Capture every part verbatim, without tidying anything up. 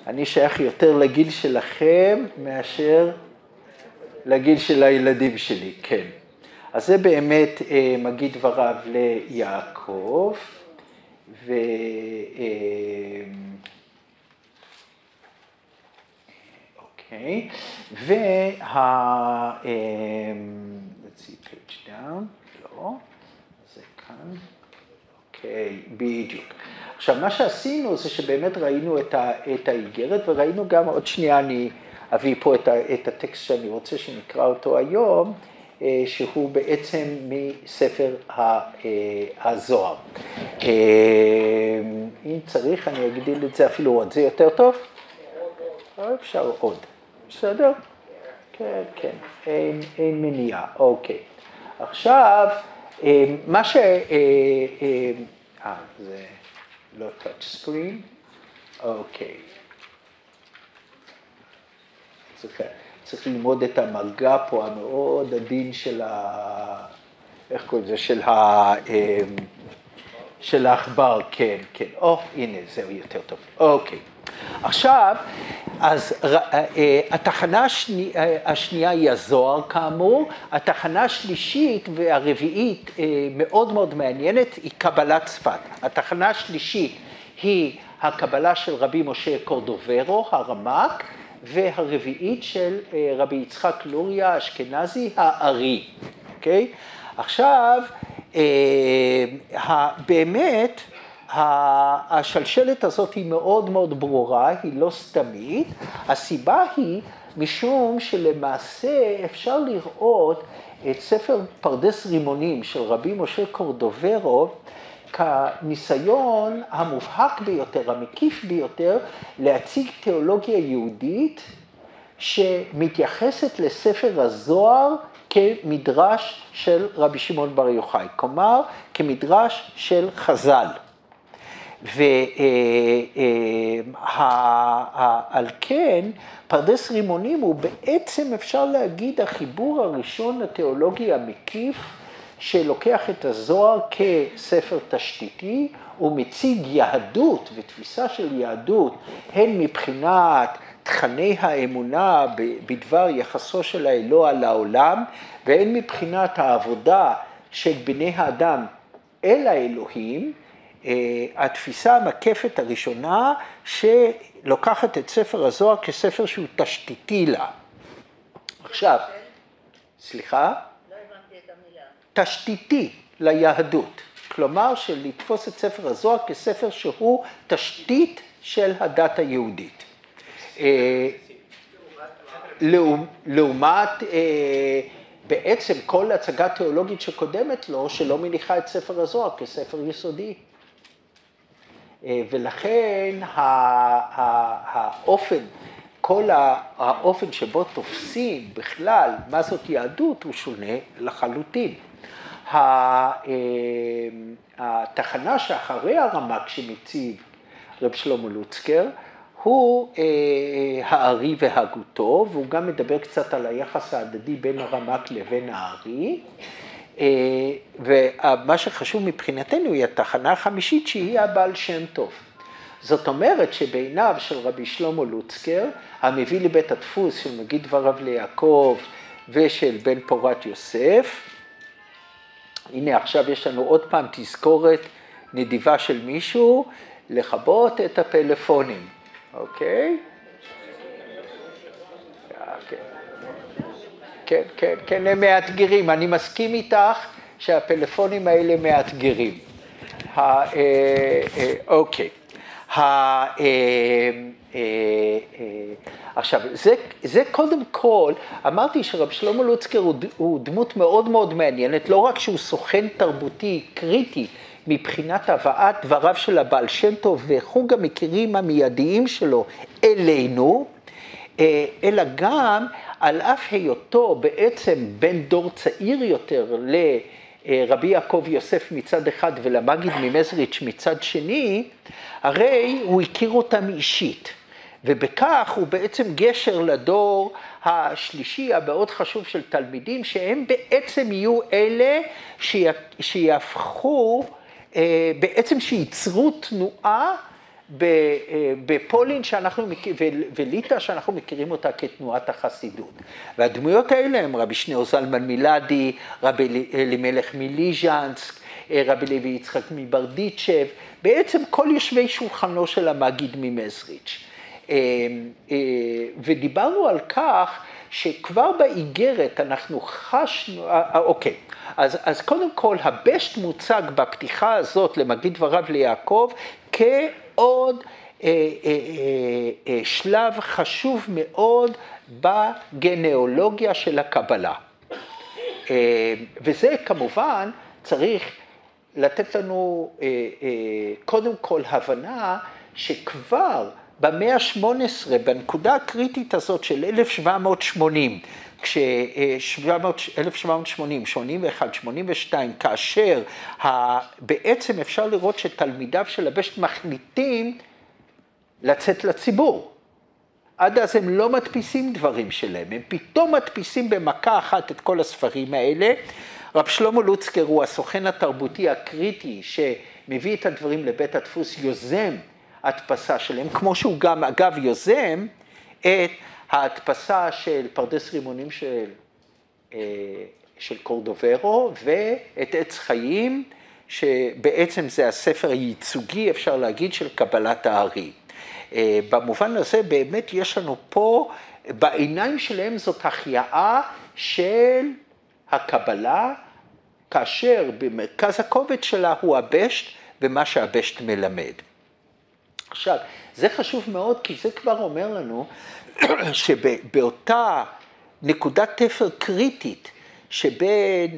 אני שייך יותר לגיל שלכם מאשר לגיל של הילדים שלי, כן. אז זה באמת מגיד דבריו ליעקב, ו... אוקיי, וה... let's see, page down, לא, זה כאן, אוקיי, בדיוק. עכשיו, מה שעשינו זה שבאמת ראינו את, ה... את האיגרת, וראינו גם, עוד שנייה אני אביא פה את, ה... את הטקסט שאני רוצה שנקרא אותו היום, שהוא בעצם מספר הזוהר. אם צריך, אני אגדיל את זה אפילו עוד, זה יותר טוב? או אפשר עוד. בסדר? כן, כן, אין, אין מניעה, אוקיי. עכשיו, מה ש... אה, זה לא touch screen, אוקיי. צריך... צריך ללמוד את המגע פה המאוד עדין של ה... איך קוראים לזה? של ה... של העכבר, כן, כן. או, הנה, זהו יותר טוב. אוקיי. עכשיו, אז התחנה השנייה היא הזוהר כאמור, התחנה השלישית והרביעית מאוד מאוד מעניינת היא קבלת צפת. התחנה השלישית היא הקבלה של רבי משה קורדוברו, הרמ"ק, והרביעית של רבי יצחק לוריה אשכנזי הארי, אוקיי? עכשיו, באמת, השלשלת הזאת היא מאוד מאוד ברורה, היא לא סתמית. הסיבה היא משום שלמעשה אפשר לראות את ספר פרדס רימונים של רבי משה קורדוברו, כניסיון המובהק ביותר, המקיף ביותר, להציג תיאולוגיה יהודית שמתייחסת לספר הזוהר כמדרש של רבי שמעון בר יוחאי, כלומר כמדרש של חז"ל. ועל כן, פרדס רימונים הוא בעצם, אפשר להגיד, החיבור הראשון התיאולוגי המקיף, שלוקח את הזוהר כספר תשתיתי, ומציג יהדות ותפיסה של יהדות, הן מבחינת תכני האמונה בדבר יחסו של האלוה לעולם, והן מבחינת העבודה של בני האדם אל האלוהים, התפיסה המקפת הראשונה שלוקחת את ספר הזוהר כספר שהוא תשתיתי לה. עכשיו, סליחה? תשתיתי ליהדות, כלומר של לתפוס את ספר הזוהר כספר שהוא תשתית של הדת היהודית. לעומת בעצם כל הצגה תיאולוגית שקודמת לו, שלא מניחה את ספר הזוהר כספר יסודי. ולכן האופן, כל האופן שבו תופסים בכלל מה זאת יהדות הוא שונה לחלוטין. התחנה שאחרי הרמ"ק שמציב רב שלמה לוצקר, הוא הארי והגותו, והוא גם מדבר קצת על היחס ההדדי בין הרמ"ק לבין הארי. ומה שחשוב מבחינתנו היא התחנה החמישית שהיא הבעל שם טוב. זאת אומרת שבעיניו של רבי שלמה לוצקר, המביא לבית הדפוס של מגיד דבריו ליעקב ושל בן פורת יוסף, הנה עכשיו יש לנו עוד פעם תזכורת נדיבה של מישהו, לכבות את הפלאפונים, אוקיי? כן, כן, כן, הם מאתגרים, אני מסכים איתך שהפלאפונים האלה מאתגרים. אוקיי. עכשיו, זה, זה קודם כל, אמרתי שרב שלמה לוצקר הוא, הוא דמות מאוד מאוד מעניינת, לא רק שהוא סוכן תרבותי קריטי מבחינת הבאת דבריו של הבעל שם טוב, ואנחנו גם מכירים המיידיים שלו אלינו, אלא גם על אף היותו בעצם בן דור צעיר יותר לרבי יעקב יוסף מצד אחד ולמגיד ממזריץ' מצד שני, הרי הוא הכיר אותם אישית, ובכך הוא בעצם גשר לדור השלישי המאוד חשוב של תלמידים, שהם בעצם יהיו אלה שיהפכו, בעצם שייצרו תנועה בפולין שאנחנו, וליטא שאנחנו מכירים אותה כתנועת החסידות. והדמויות האלה הם רבי שניאור זלמן מילדי, רבי אלימלך מליז'נסק, רבי לוי יצחק מברדיצ'ב, בעצם כל יושבי שולחנו של המגיד ממזריץ'. ודיברנו על כך שכבר באיגרת אנחנו חשנו, אוקיי, אז, אז קודם כל הבשט מוצג בפתיחה הזאת למגיד דבריו ליעקב כעוד אה, אה, אה, שלב חשוב מאוד בגנאולוגיה של הקבלה. אה, וזה כמובן צריך לתת לנו אה, אה, קודם כל הבנה שכבר במאה ה-שמונה עשרה, בנקודה הקריטית הזאת של אלף שבע מאות שמונים, כש-אלף שבע מאות שמונים, שמונים ואחת, שמונים ושתיים, כאשר בעצם אפשר לראות שתלמידיו של הבשט מחליטים לצאת לציבור. עד אז הם לא מדפיסים דברים שלהם, הם פתאום מדפיסים במכה אחת את כל הספרים האלה. רב שלמה לוצקר הוא הסוכן התרבותי הקריטי שמביא את הדברים לבית הדפוס, יוזם ההדפסה שלהם, כמו שהוא גם אגב יוזם את ההדפסה של פרדס רימונים של, של קורדוברו ואת עץ חיים, שבעצם זה הספר הייצוגי, אפשר להגיד, של קבלת הארי. במובן הזה באמת יש לנו פה, בעיניים שלהם זאת החייאה של הקבלה, כאשר במרכז הכובד שלה הוא הבשט ומה שהבשט מלמד. עכשיו, זה חשוב מאוד כי זה כבר אומר לנו שבאותה נקודת תפר קריטית שבין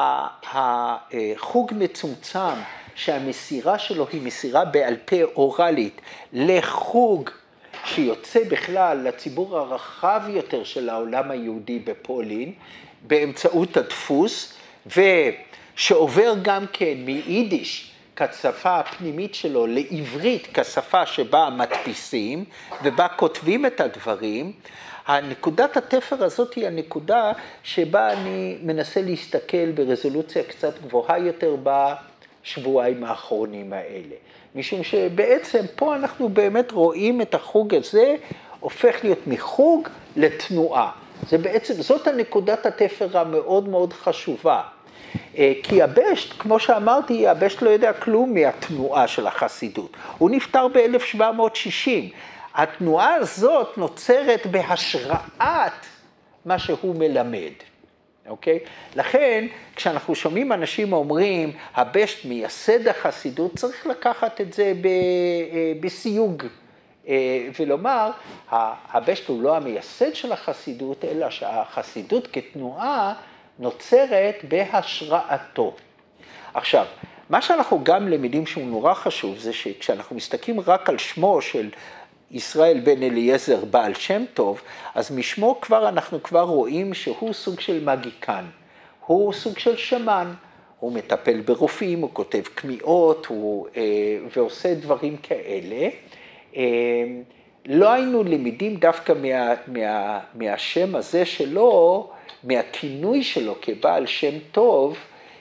החוג מצומצם שהמסירה שלו היא מסירה בעל פה אורלית לחוג שיוצא בכלל לציבור הרחב יותר של העולם היהודי בפולין באמצעות הדפוס ושעובר גם כן מיידיש כשפה הפנימית שלו לעברית כשפה שבה מדפיסים ובה כותבים את הדברים. הנקודת התפר הזאת היא הנקודה שבה אני מנסה להסתכל ברזולוציה קצת גבוהה יותר בשבועיים האחרונים האלה. משום שבעצם פה אנחנו באמת רואים את החוג הזה הופך להיות מחוג לתנועה. זה בעצם, זאת הנקודת התפר המאוד מאוד חשובה. כי הבשט, כמו שאמרתי, הבשט לא יודע כלום מהתנועה של החסידות. הוא נפטר ב-אלף שבע מאות שישים. התנועה הזאת נוצרת בהשראת מה שהוא מלמד. אוקיי? לכן, כשאנחנו שומעים אנשים אומרים, הבשט מייסד החסידות, צריך לקחת את זה בסיוג. ולומר, הבשט הוא לא המייסד של החסידות, אלא שהחסידות כתנועה נוצרת בהשראתו. עכשיו, מה שאנחנו גם למדים שהוא נורא חשוב, זה שכשאנחנו מסתכלים רק על שמו של ישראל בן אליעזר בעל שם טוב, אז משמו כבר אנחנו כבר רואים שהוא סוג של מגיקן, הוא סוג של שמן, הוא מטפל ברופאים, הוא כותב קמיעות, הוא אה, ועושה דברים כאלה. אה, לא היינו למדים דווקא מה, מה, מהשם הזה שלו, מהכינוי שלו כבעל שם טוב,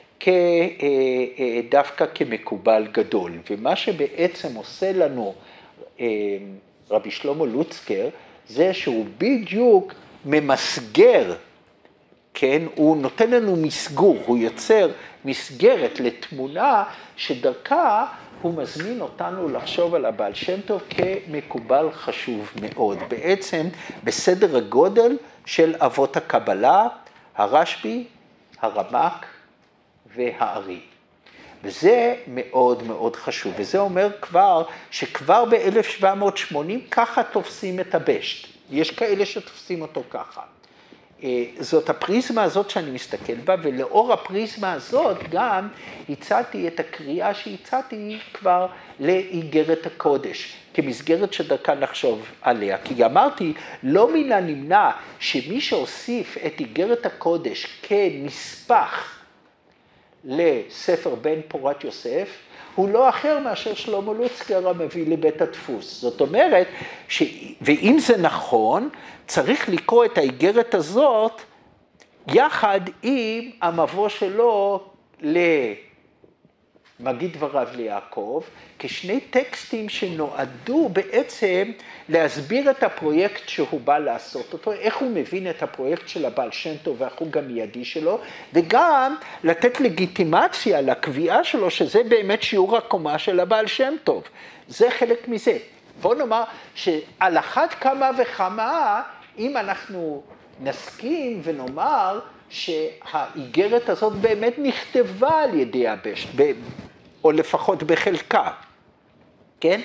דווקא כמקובל גדול. ומה שבעצם עושה לנו רבי שלמה לוצקר, זה שהוא בדיוק ממסגר, כן? הוא נותן לנו מסגור, הוא יוצר מסגרת לתמונה שדרכה הוא מזמין אותנו לחשוב על הבעל שם טוב כמקובל חשוב מאוד. בעצם בסדר הגודל של אבות הקבלה, הרשב"י, הרמ"ק והארי. וזה מאוד מאוד חשוב, וזה אומר כבר שכבר ב-אלף שבע מאות שמונים ככה תופסים את הבשט. יש כאלה שתופסים אותו ככה. זאת הפריזמה הזאת שאני מסתכל בה, ולאור הפריזמה הזאת גם הצעתי את הקריאה שהצעתי כבר לאיגרת הקודש, כמסגרת שדרכה נחשוב עליה. כי אמרתי, לא מן הנמנע שמי שהוסיף את איגרת הקודש כנספח לספר בן פורת יוסף, הוא לא אחר מאשר שלמה לוצקר המביא לבית הדפוס. זאת אומרת, ש... ואם זה נכון, צריך לקרוא את האיגרת הזאת יחד עם המבוא שלו מגיד דבריו ליעקב, כשני טקסטים שנועדו בעצם להסביר את הפרויקט שהוא בא לעשות אותו, איך הוא מבין את הפרויקט של הבעל שם טוב והחוג המיידי שלו, וגם לתת לגיטימציה לקביעה שלו שזה באמת שיעור הקומה של הבעל שם טוב. זה חלק מזה. בוא נאמר שעל אחת כמה וכמה, אם אנחנו נסכים ונאמר שהאיגרת הזאת באמת נכתבה על ידי הבשט, או לפחות בחלקה, כן?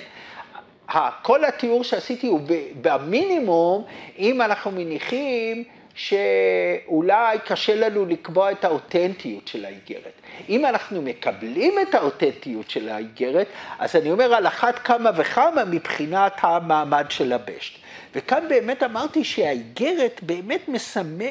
כל התיאור שעשיתי הוא במינימום, אם אנחנו מניחים שאולי קשה לנו לקבוע את האותנטיות של האיגרת. אם אנחנו מקבלים את האותנטיות של האיגרת, אז אני אומר על אחת כמה וכמה מבחינת המעמד של הבשט. וכאן באמת אמרתי שהאיגרת באמת מסמא,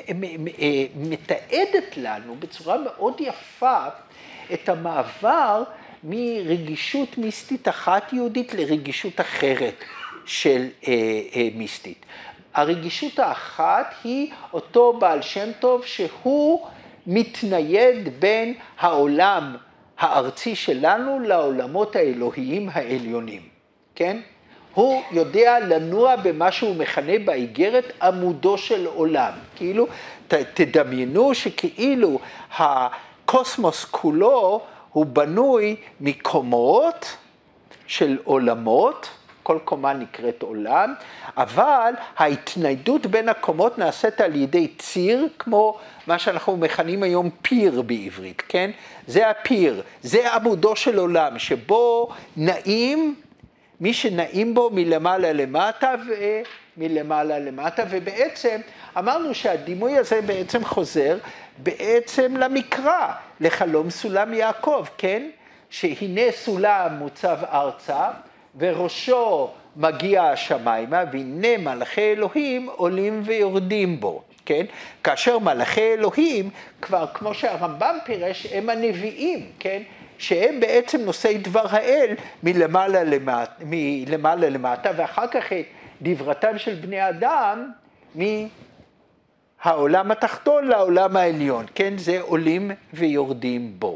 מתעדת לנו בצורה מאוד יפה את המעבר מרגישות מיסטית אחת יהודית לרגישות אחרת של אה, אה, מיסטית. הרגישות האחת היא אותו בעל שם טוב שהוא מתנייד בין העולם הארצי שלנו לעולמות האלוהיים העליונים, כן? הוא יודע לנוע במה שהוא מכנה באיגרת עמודו של עולם. כאילו, ת, תדמיינו שכאילו הקוסמוס כולו הוא בנוי מקומות של עולמות, כל קומה נקראת עולם, אבל ההתניידות בין הקומות נעשית על ידי ציר, כמו מה שאנחנו מכנים היום פיר בעברית, כן? זה הפיר, זה עמודו של עולם, שבו נעים, מי שנעים בו מלמעלה למטה ומלמעלה למטה, ובעצם אמרנו שהדימוי הזה בעצם חוזר בעצם למקרא, לחלום סולם יעקב, כן? שהנה סולם מוצב ארצה, וראשו מגיע השמיימה, והנה מלאכי אלוהים עולים ויורדים בו, כן? כאשר מלאכי אלוהים, כבר כמו שהרמב"ם פירש, הם הנביאים, כן? שהם בעצם נושאי דבר האל מלמעלה למטה, מלמעלה למטה, ואחר כך את דברתם של בני אדם מהעולם התחתון לעולם העליון, כן? זה עולים ויורדים בו.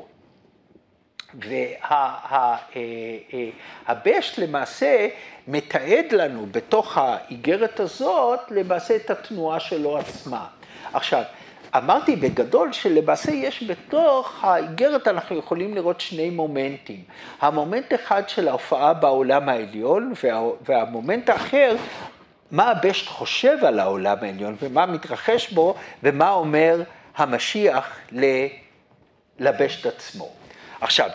והבשט למעשה מתעד לנו בתוך האיגרת הזאת למעשה את התנועה שלו עצמה. עכשיו, אמרתי בגדול שלמעשה יש בתוך האיגרת אנחנו יכולים לראות שני מומנטים. המומנט אחד של ההופעה בעולם העליון, וה, והמומנט האחר, מה הבשט חושב על העולם העליון ומה מתרחש בו ומה אומר המשיח לבשט עצמו. עכשיו,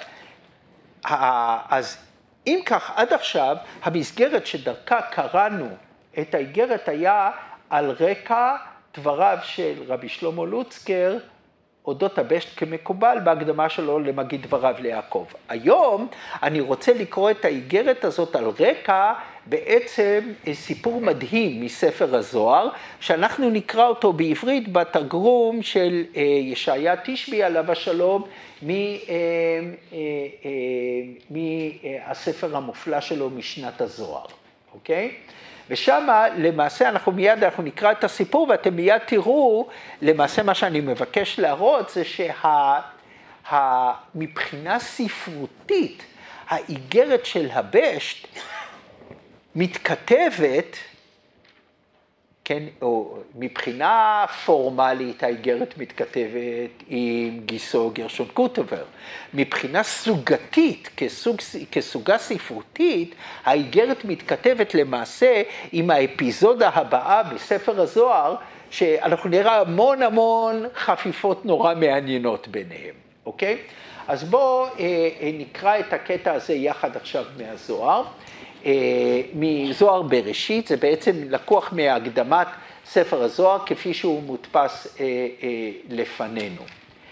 אז אם כך עד עכשיו המסגרת שדרכה קראנו את האיגרת היה על רקע דבריו של רבי שלמה לוצקר, אודות הבשט כמקובל בהקדמה שלו למגיד דבריו ליעקב. היום אני רוצה לקרוא את האיגרת הזאת על רקע בעצם סיפור מדהים מספר הזוהר, שאנחנו נקרא אותו בעברית בתרגום של ישעיה תשבי עליו השלום, מהספר המופלא שלו משנת הזוהר, אוקיי? ושם למעשה אנחנו מיד אנחנו נקרא את הסיפור ואתם מיד תראו, למעשה מה שאני מבקש להראות זה שמבחינה ספרותית האיגרת של הבשט מתכתבת, כן, או מבחינה פורמלית האיגרת מתכתבת עם גיסו גרשון קוטובר. מבחינה סוגתית, כסוג, כסוגה ספרותית, האיגרת מתכתבת למעשה עם האפיזודה הבאה בספר הזוהר, שאנחנו נראה המון המון חפיפות נורא מעניינות ביניהם, אוקיי? אז בואו אה, נקרא את הקטע הזה יחד עכשיו מהזוהר. מזוהר בראשית, זה בעצם לקוח מהקדמת ספר הזוהר כפי שהוא מודפס לפנינו.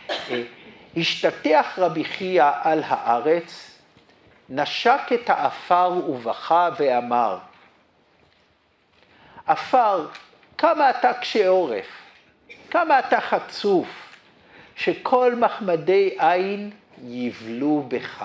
השתטח רבי חייא על הארץ, נשק את האפר ובכה ואמר, אפר, כמה אתה קשה עורף, כמה אתה חצוף, שכל מחמדי עין יבלו בך.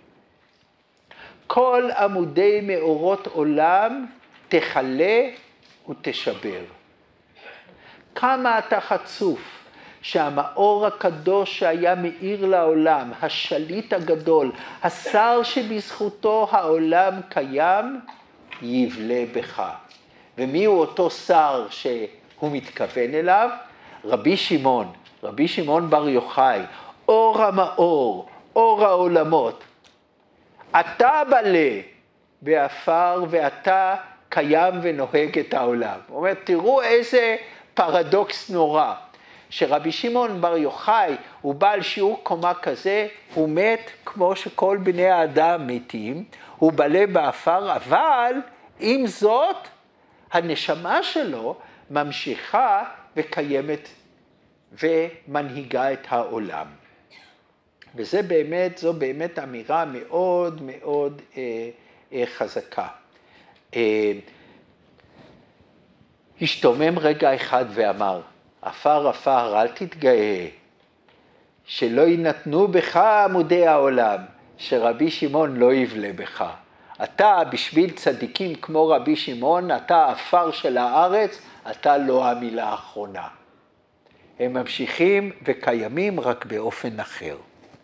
כל עמודי מאורות עולם תחלה ותשבר. כמה אתה חצוף, שהמאור הקדוש שהיה מאיר לעולם, השליט הגדול, השר שבזכותו העולם קיים, יבלה בך. ומי הוא אותו שר שהוא מתכוון אליו? רבי שמעון, רבי שמעון בר יוחאי, אור המאור, אור העולמות. אתה בלה באפר ואתה קיים ונוהג את העולם. הוא אומר, תראו איזה פרדוקס נורא, שרבי שמעון בר יוחאי הוא בעל שיעור קומה כזה, הוא מת כמו שכל בני האדם מתים, הוא בלה באפר, אבל עם זאת הנשמה שלו ממשיכה וקיימת ומנהיגה את העולם. וזה באמת, זו באמת אמירה מאוד מאוד אה, אה, חזקה. אה, השתומם רגע אחד ואמר, אפר אפר אל תתגאה, שלא ינתנו בך עמודי העולם, שרבי שמעון לא יבלה בך. אתה בשביל צדיקים כמו רבי שמעון, אתה האפר של הארץ, אתה לא המילה האחרונה. הם ממשיכים וקיימים רק באופן אחר.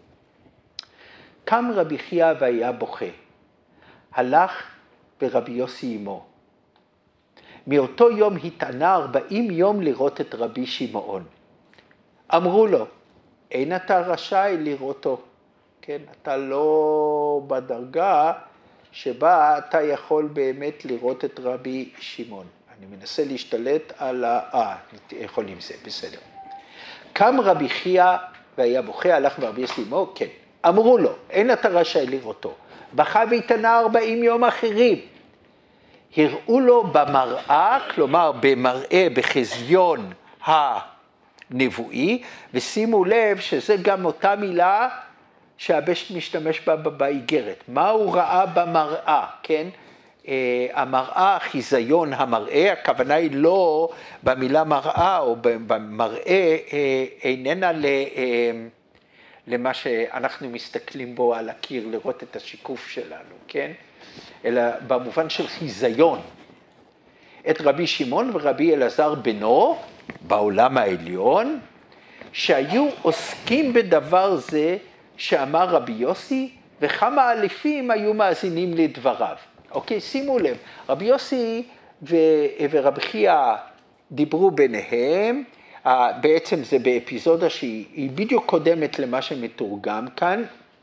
קם רבי חייא והיה בוכה. הלך ברבי יוסי אמו. מאותו יום התענה ארבעים יום לראות את רבי שמעון. אמרו לו, אין אתה רשאי לראותו. כן, אתה לא בדרגה שבה אתה יכול באמת לראות את רבי שמעון. אני מנסה להשתלט על ה... אה, יכולים זה, בסדר. קם רבי חייא והיה בוכה, הלך ברבי יוסי אמו, כן. אמרו לו, אין אתה רשאי לראותו. בכה והתענה ארבעים יום אחרים. הראו לו במראה, כלומר במראה, בחזיון הנבואי, ושימו לב שזה גם אותה מילה שהבשט משתמש בה באיגרת. מה הוא ראה במראה, כן? המראה, חיזיון המראה, הכוונה היא לא במילה מראה או במראה, איננה ל... למה שאנחנו מסתכלים בו על הקיר, לראות את השיקוף שלנו, כן? אלא במובן של חיזיון. את רבי שמעון ורבי אלעזר בנו, בעולם העליון, שהיו עוסקים בדבר זה שאמר רבי יוסי, וכמה אלפים היו מאזינים לדבריו. אוקיי, שימו לב, רבי יוסי ו... ורבי חייא דיברו ביניהם, בעצם זה באפיזודה שהיא בדיוק קודמת למה שמתורגם כאן,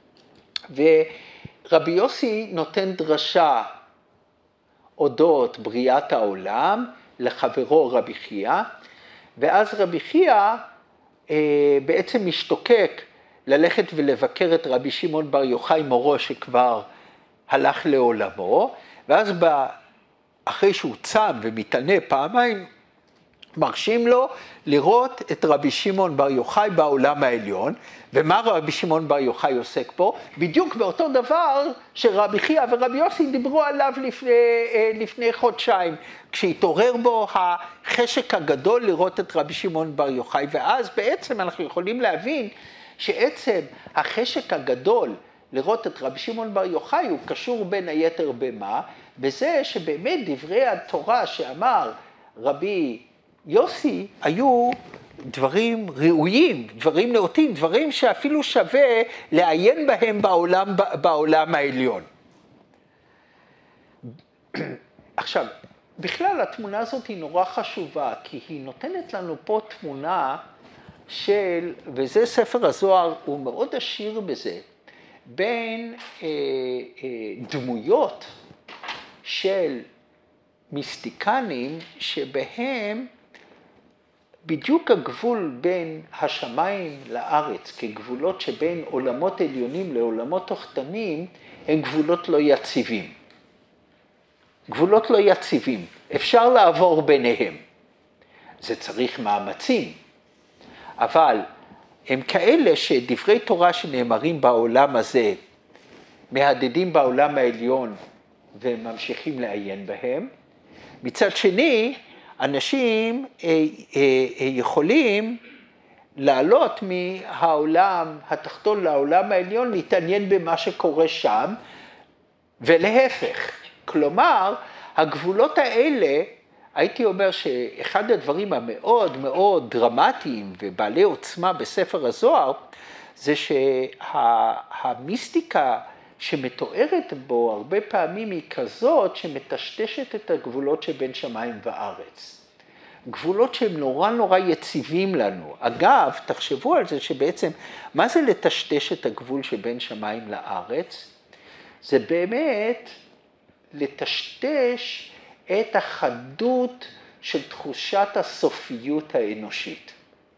ורבי יוסי נותן דרשה אודות בריאת העולם לחברו רבי חייא, ואז רבי חייא בעצם משתוקק ללכת ולבקר את רבי שמעון בר יוחאי מורו שכבר הלך לעולמו, ואז אחרי שהוא צם ומתענה פעמיים, מרשים לו לראות את רבי שמעון בר יוחאי בעולם העליון, ומה רבי שמעון בר יוחאי עוסק פה? בדיוק באותו דבר שרבי חייא ורבי יוסי דיברו עליו לפני, לפני חודשיים, כשהתעורר בו החשק הגדול לראות את רבי שמעון בר יוחאי, ואז בעצם אנחנו יכולים להבין שעצם החשק הגדול לראות את רבי שמעון בר יוחאי הוא קשור בין היתר במה? בזה שבאמת דברי התורה שאמר רבי יוסי היו דברים ראויים, דברים נאותים, דברים שאפילו שווה לעיין בהם בעולם, בעולם העליון. עכשיו, בכלל התמונה הזאת היא נורא חשובה, כי היא נותנת לנו פה תמונה של, וזה ספר הזוהר, הוא מאוד עשיר בזה, בין אה, אה, דמויות של מיסטיקנים שבהם בדיוק הגבול בין השמיים לארץ, כגבולות שבין עולמות עליונים לעולמות תחתונים, הם גבולות לא יציבים. גבולות לא יציבים, אפשר לעבור ביניהם. זה צריך מאמצים, אבל הם כאלה שדברי תורה שנאמרים בעולם הזה, מהדהדים בעולם העליון וממשיכים לעיין בהם. מצד שני, אנשים יכולים לעלות מהעולם התחתון לעולם העליון, להתעניין במה שקורה שם, ולהפך. כלומר, הגבולות האלה, הייתי אומר שאחד הדברים המאוד מאוד דרמטיים ובעלי עוצמה בספר הזוהר, זה שהמיסטיקה שמתוארת בו הרבה פעמים היא כזאת שמטשטשת את הגבולות שבין שמיים וארץ. גבולות שהם נורא נורא יציבים לנו. אגב, תחשבו על זה שבעצם, מה זה לטשטש את הגבול שבין שמיים לארץ? זה באמת לטשטש את החדות של תחושת הסופיות האנושית.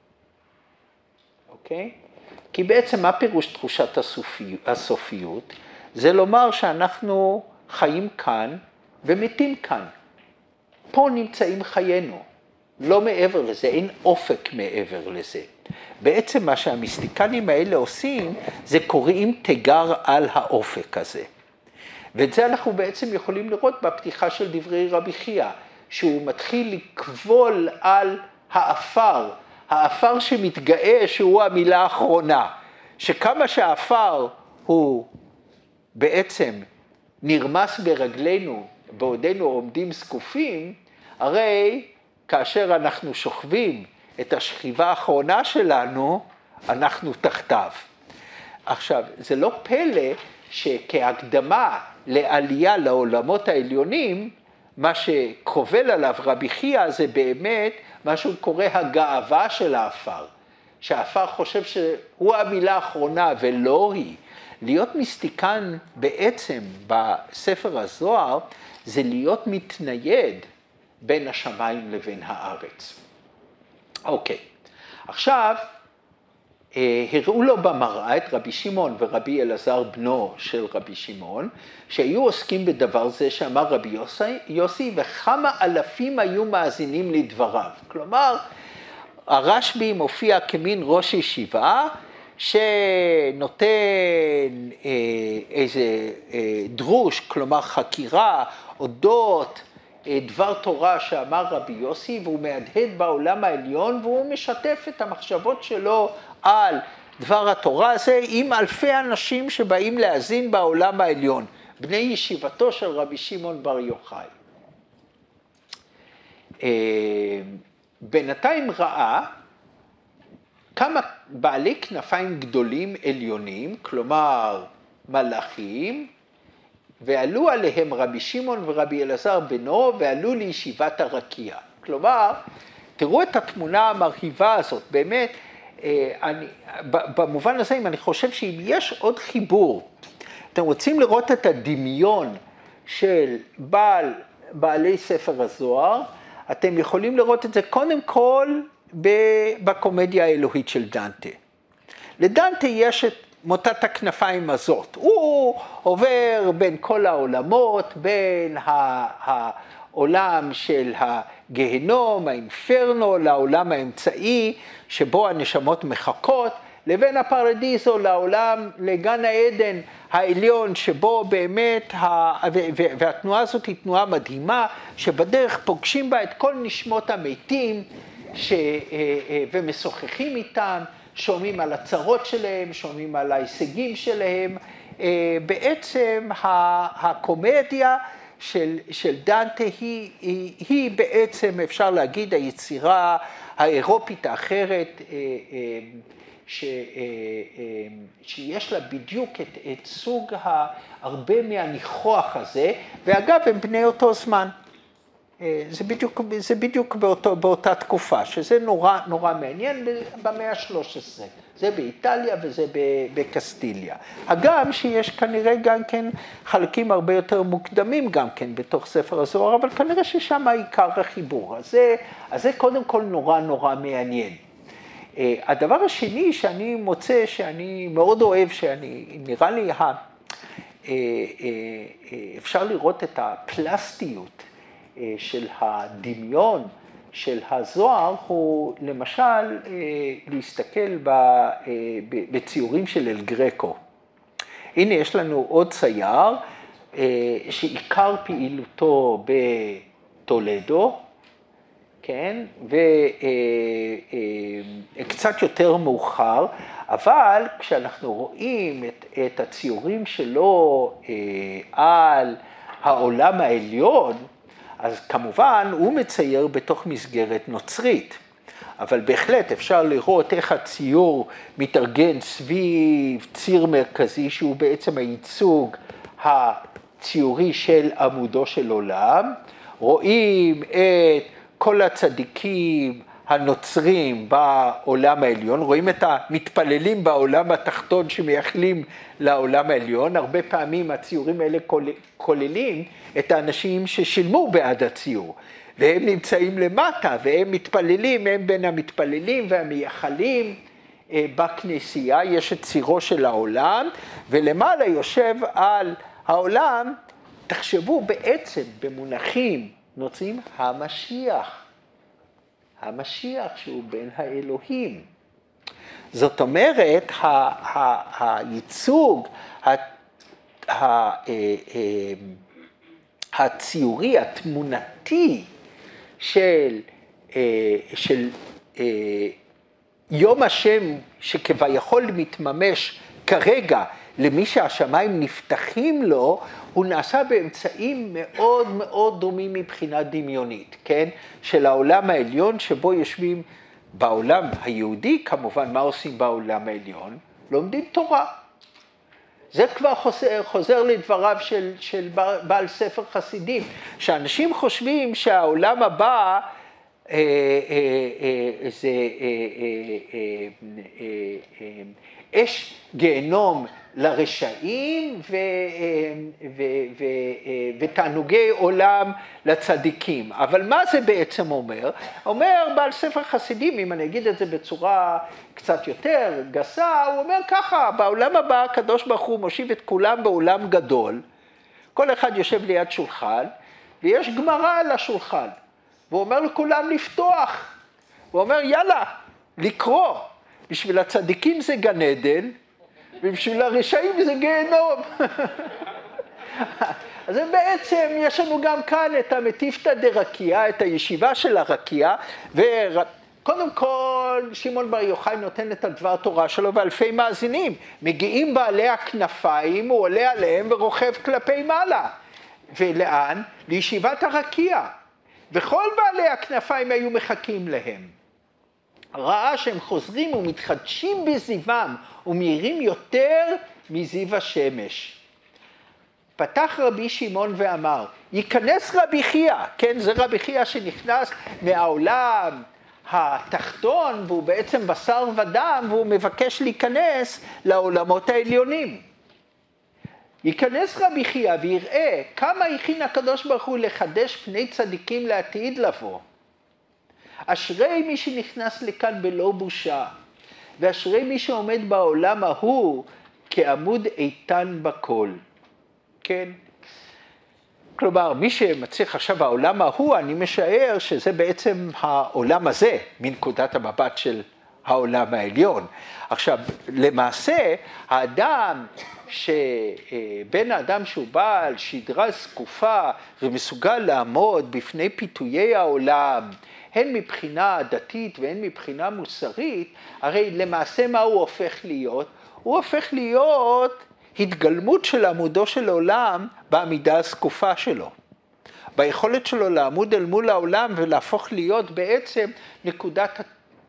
אוקיי? כי בעצם מה פירוש תחושת הסופיות? זה לומר שאנחנו חיים כאן ומתים כאן. פה נמצאים חיינו. לא מעבר לזה, אין אופק מעבר לזה. בעצם מה שהמיסטיקנים האלה עושים, זה קוראים תיגר על האופק הזה. ואת זה אנחנו בעצם יכולים לראות בפתיחה של דברי רבי חייא, שהוא מתחיל לקבול על האפר, האפר שמתגאה שהוא המילה האחרונה, שכמה שהאפר הוא בעצם נרמס ברגלינו, בעודנו עומדים זקופים, הרי כאשר אנחנו שוכבים את השכיבה האחרונה שלנו, אנחנו תחתיו. עכשיו, זה לא פלא שכהקדמה לעלייה לעולמות העליונים, מה שקובל עליו רבי חייא זה באמת מה שהוא קורא הגאווה של האפר. שהאפר חושב שהוא המילה האחרונה ולא היא. להיות מיסטיקן בעצם בספר הזוהר זה להיות מתנייד בין השמיים לבין הארץ. אוקיי, עכשיו הראו לו במראה את רבי שמעון ורבי אלעזר בנו של רבי שמעון, שהיו עוסקים בדבר זה שאמר רבי יוסי, יוסי וכמה אלפים היו מאזינים לדבריו. כלומר, הרשב"י מופיע כמין ראש ישיבה, שנותן איזה דרוש, כלומר חקירה, אודות דבר תורה שאמר רבי יוסי, והוא מהדהד בעולם העליון, והוא משתף את המחשבות שלו על דבר התורה הזה, עם אלפי אנשים שבאים להאזין בעולם העליון, בני ישיבתו של רבי שמעון בר יוחאי. בינתיים ראה כמה בעלי כנפיים גדולים עליונים, כלומר מלאכים, ועלו עליהם רבי שמעון ורבי אלעזר בנו, ועלו לישיבת הרקיע. כלומר, תראו את התמונה המרהיבה הזאת, באמת, אני, במובן הזה, אם אני חושב שאם יש עוד חיבור, אתם רוצים לראות את הדמיון של בעל, בעלי ספר הזוהר, אתם יכולים לראות את זה קודם כל בקומדיה האלוהית של דנטה. לדנטה יש את מוטת הכנפיים הזאת. הוא עובר בין כל העולמות, בין העולם של הגהנום, האינפרנו, לעולם האמצעי, שבו הנשמות מחכות, לבין הפרדיזו, לעולם, לגן העדן העליון, שבו באמת, והתנועה הזאת היא תנועה מדהימה, שבדרך פוגשים בה את כל נשמות המתים, ומשוחחים איתם, שומעים על הצרות שלהם, שומעים על ההישגים שלהם. בעצם הקומדיה של, של דנטה היא, היא, היא בעצם, אפשר להגיד, היצירה האירופית האחרת, ש, שיש לה בדיוק את, את סוג הרבה מהניחוח הזה, ואגב, הם בני אותו זמן. זה בדיוק, זה בדיוק באותו, באותה תקופה, שזה נורא, נורא מעניין במאה ה-שלוש עשרה. זה באיטליה וזה בקסטיליה. הגם שיש כנראה גם כן חלקים הרבה יותר מוקדמים גם כן בתוך ספר הזוהר, אבל כנראה ששם העיקר החיבור. אז זה, אז זה קודם כל נורא נורא מעניין. הדבר השני שאני מוצא, שאני מאוד אוהב, שאני, נראה לי, אפשר לראות את הפלסטיות של הדמיון של הזוהר, הוא למשל להסתכל בציורים של אל גרקו. הנה יש לנו עוד צייר שעיקר פעילותו בטולדו, כן, וקצת יותר מאוחר, אבל כשאנחנו רואים את, את הציורים שלו על העולם העליון, אז כמובן הוא מצייר בתוך מסגרת נוצרית, אבל בהחלט אפשר לראות איך הציור מתארגן סביב ציר מרכזי שהוא בעצם הייצוג הציורי של עמודו של עולם. רואים את כל הצדיקים הנוצרים בעולם העליון, רואים את המתפללים בעולם התחתון שמייחלים לעולם העליון. הרבה פעמים הציורים האלה כוללים את האנשים ששילמו בעד הציור, והם נמצאים למטה והם מתפללים, הם בין המתפללים והמייחלים בכנסייה. יש את צירו של העולם, ולמעלה יושב על העולם, תחשבו בעצם במונחים נוצרים, המשיח. המשיח שהוא בן האלוהים. זאת אומרת, הייצוג הציורי, התמונתי של, של יום השם שכביכול מתממש כרגע למי שהשמיים נפתחים לו, הוא נעשה באמצעים מאוד מאוד דומים מבחינה דמיונית, כן? של העולם העליון שבו יושבים בעולם היהודי, כמובן מה עושים בעולם העליון? לומדים תורה. זה כבר חוזר, חוזר לדבריו של, של בעל ספר חסידים, שאנשים חושבים שהעולם הבא אה, אה, אה, זה אה, אה, אה, אה, אש גיהנום לרשעים ו, ו, ו, ותענוגי עולם לצדיקים. אבל מה זה בעצם אומר? אומר בעל ספר חסידים, אם אני אגיד את זה בצורה קצת יותר גסה, הוא אומר ככה, בעולם הבא הקדוש ברוך הוא מושיב את כולם בעולם גדול, כל אחד יושב ליד שולחן, ויש גמרא על השולחן, והוא אומר לכולם לפתוח, הוא אומר יאללה, לקרוא, בשביל הצדיקים זה גן עדן, ובשביל הרשעים זה גיהנום. אז בעצם יש לנו גם כאן את המטיפתא דרקיע, את הישיבה של הרקיע, וקודם כל שמעון בר יוחאי נותן את הדבר תורה שלו ואלפי מאזינים. מגיעים בעלי הכנפיים, הוא עולה עליהם ורוכב כלפי מעלה. ולאן? לישיבת הרקיע. וכל בעלי הכנפיים היו מחכים להם. ראה שהם חוזרים ומתחדשים בזיוום ומאירים יותר מזיו השמש. פתח רבי שמעון ואמר, ייכנס רבי חייא, כן, זה רבי חייא שנכנס מהעולם התחתון והוא בעצם בשר ודם והוא מבקש להיכנס לעולמות העליונים. ייכנס רבי חייא ויראה כמה הכין הקדוש ברוך הוא לחדש פני צדיקים לעתיד לבוא. אשרי מי שנכנס לכאן בלא בושה, ואשרי מי שעומד בעולם ההוא כעמוד איתן בכל. כן? כלומר, מי שמצליח עכשיו בעולם ההוא, אני משער שזה בעצם העולם הזה, מנקודת המבט של העולם העליון. עכשיו, למעשה, האדם שבן האדם שהוא בעל שדרה זקופה ומסוגל לעמוד בפני פיתויי העולם, הן מבחינה דתית והן מבחינה מוסרית, הרי למעשה מה הוא הופך להיות? הוא הופך להיות התגלמות של עמודו של העולם בעמידה הזקופה שלו. ביכולת שלו לעמוד אל מול העולם ולהפוך להיות בעצם נקודת,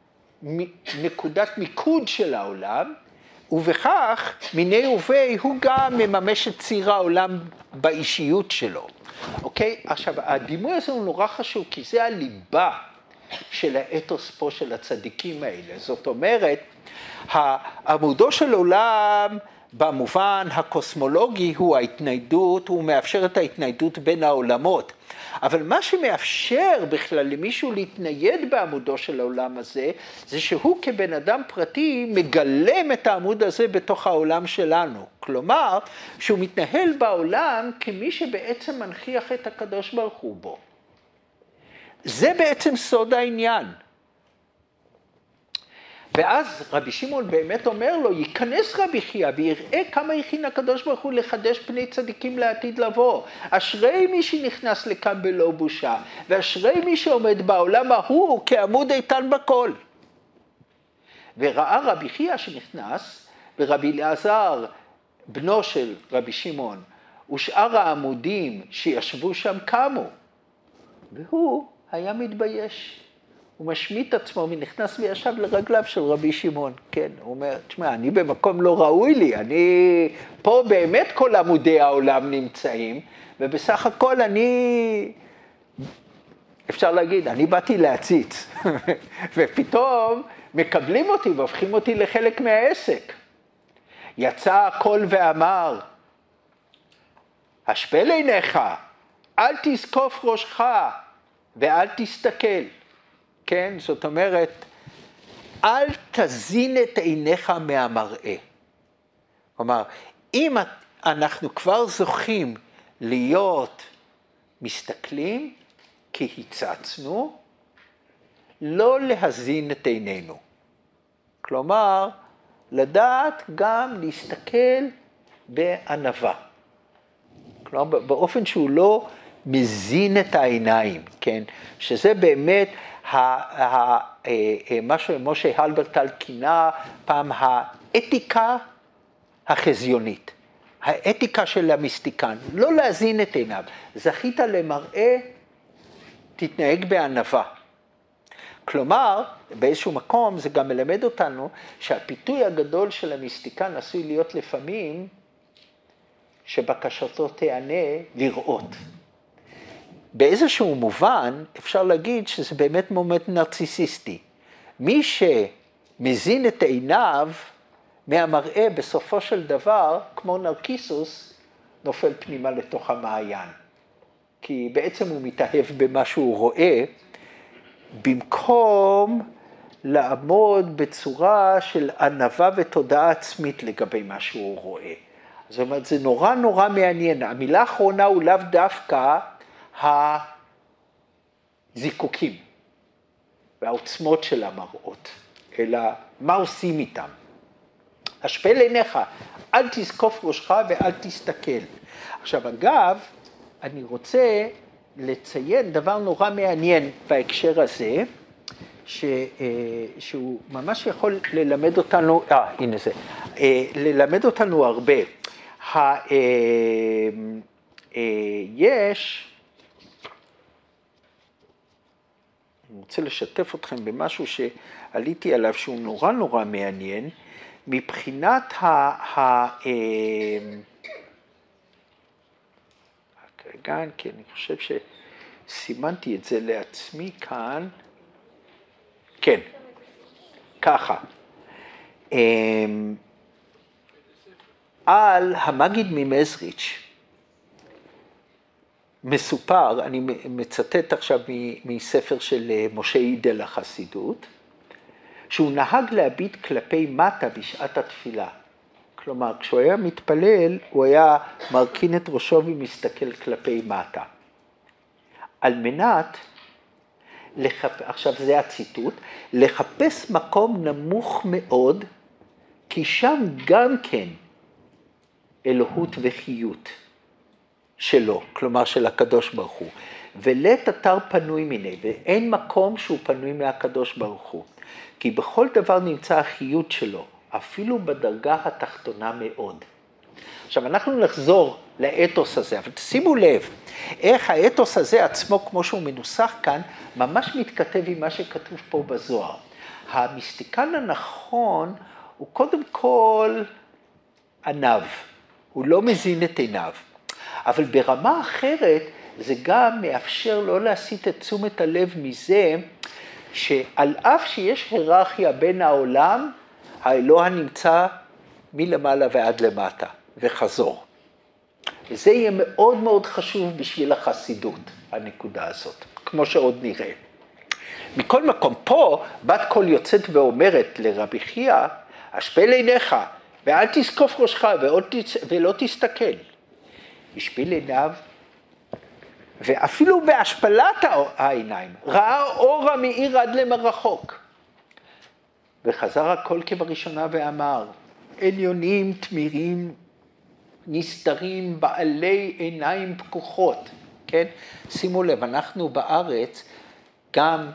נקודת מיקוד של העולם, ובכך מיני ובי הוא גם מממש את ציר העולם באישיות שלו. אוקיי? עכשיו, הדימוי הזה הוא נורא חשוב, כי זה הליבה של האתוס פה של הצדיקים האלה. זאת אומרת, העמודו של עולם במובן הקוסמולוגי הוא ההתניידות, הוא מאפשר את ההתניידות בין העולמות. אבל מה שמאפשר בכלל למישהו להתנייד בעמודו של העולם הזה, זה שהוא כבן אדם פרטי מגלם את העמוד הזה בתוך העולם שלנו. כלומר, שהוא מתנהל בעולם כמי שבעצם מנכיח את הקדוש ברוך הוא בו. זה בעצם סוד העניין. ואז רבי שמעון באמת אומר לו, ייכנס רבי חייא ויראה כמה הכין הקדוש ברוך הוא לחדש פני צדיקים לעתיד לבוא. אשרי מי שנכנס לכאן בלא בושה, ואשרי מי שעומד בעולם ההוא כעמוד איתן בכל. וראה רבי חייא שנכנס, ורבי אלעזר, בנו של רבי שמעון, ושאר העמודים שישבו שם קמו. והוא היה מתבייש. הוא משמיט עצמו ונכנס וישב לרגליו של רבי שמעון. כן, הוא אומר, תשמע, אני במקום לא ראוי לי, אני, פה באמת כל עמודי העולם נמצאים, ובסך הכל אני, אפשר להגיד, אני באתי להציץ, ופתאום מקבלים אותי והופכים אותי לחלק מהעסק. יצא הכל ואמר, השפל עיניך, אל תזקוף ראשך ואל תסתכל. כן, זאת אומרת, אל תזין את עיניך מהמראה. כלומר, אם אנחנו כבר זוכים להיות מסתכלים, כי הצצנו, לא להזין את עינינו. כלומר, לדעת גם להסתכל בענווה. כלומר, באופן שהוא לא מזין את העיניים, כן? שזה באמת מה שמשה הלברטל כינה פעם האתיקה החזיונית, האתיקה של המיסטיקן, לא להזין את עיניו. זכית למראה, תתנהג בענווה. כלומר, באיזשהו מקום זה גם מלמד אותנו שהפיתוי הגדול של המיסטיקן עשוי להיות לפעמים שבקשתו תענה לראות. באיזשהו מובן אפשר להגיד שזה באמת מומנט נרציסיסטי. מי שמזין את עיניו מהמראה בסופו של דבר, כמו נרקיסוס, נופל פנימה לתוך המעיין. כי בעצם הוא מתאהב במה שהוא רואה, במקום לעמוד בצורה של ענווה ותודעה עצמית לגבי מה שהוא רואה. זאת אומרת, זה נורא נורא מעניין. המילה האחרונה הוא לאו דווקא הזיקוקים והעוצמות של המראות, אלא מה עושים איתם. השפל עיניך, אל תזקוף ראשך ואל תסתכל. עכשיו, אגב, אני רוצה לציין דבר נורא מעניין בהקשר הזה, ש, שהוא ממש יכול ללמד אותנו, אה, הנה זה, ללמד אותנו הרבה. ה, יש, אני רוצה לשתף אתכם במשהו שעליתי עליו שהוא נורא נורא מעניין, מבחינת ה... ה רגע, כי אני חושב שסימנתי את זה לעצמי כאן. כן, ככה. על המגיד ממזריץ' מסופר, אני מצטט עכשיו מספר של משה אידל החסידות, שהוא נהג להביט כלפי מטה בשעת התפילה. כלומר, כשהוא היה מתפלל, הוא היה מרכין את ראשו ומסתכל כלפי מטה. על מנת, לחפ... עכשיו זה הציטוט, לחפש מקום נמוך מאוד, כי שם גם כן אלוהות וחיות שלו, כלומר של הקדוש ברוך הוא. ולית אתר פנוי מיני, ואין מקום שהוא פנוי מהקדוש ברוך הוא. כי בכל דבר נמצא החיות שלו, אפילו בדרגה התחתונה מאוד. עכשיו, אנחנו נחזור לאתוס הזה, אבל שימו לב, איך האתוס הזה עצמו, כמו שהוא מנוסח כאן, ממש מתכתב עם מה שכתוב פה בזוהר. המיסטיקן הנכון הוא קודם כל עניו, הוא לא מזין את עיניו. אבל ברמה אחרת, זה גם מאפשר לא להסיט את תשומת הלב מזה, שעל אף שיש היררכיה בין העולם, האלוה נמצא מלמעלה ועד למטה, וחזור. וזה יהיה מאוד מאוד חשוב בשביל החסידות, הנקודה הזאת, כמו שעוד נראה. מכל מקום, פה בת קול יוצאת ואומרת לרבי חייא, השפל עיניך, ואל תזקוף ראשך ולא תסתכל. השפיל עיניו, ואפילו בהשפלת העיניים, ראה אור המאיר עד למרחוק. וחזר הכל כבראשונה ואמר, עליונים תמירים, נסתרים, בעלי עיניים פקוחות. כן? שימו לב, אנחנו בארץ גם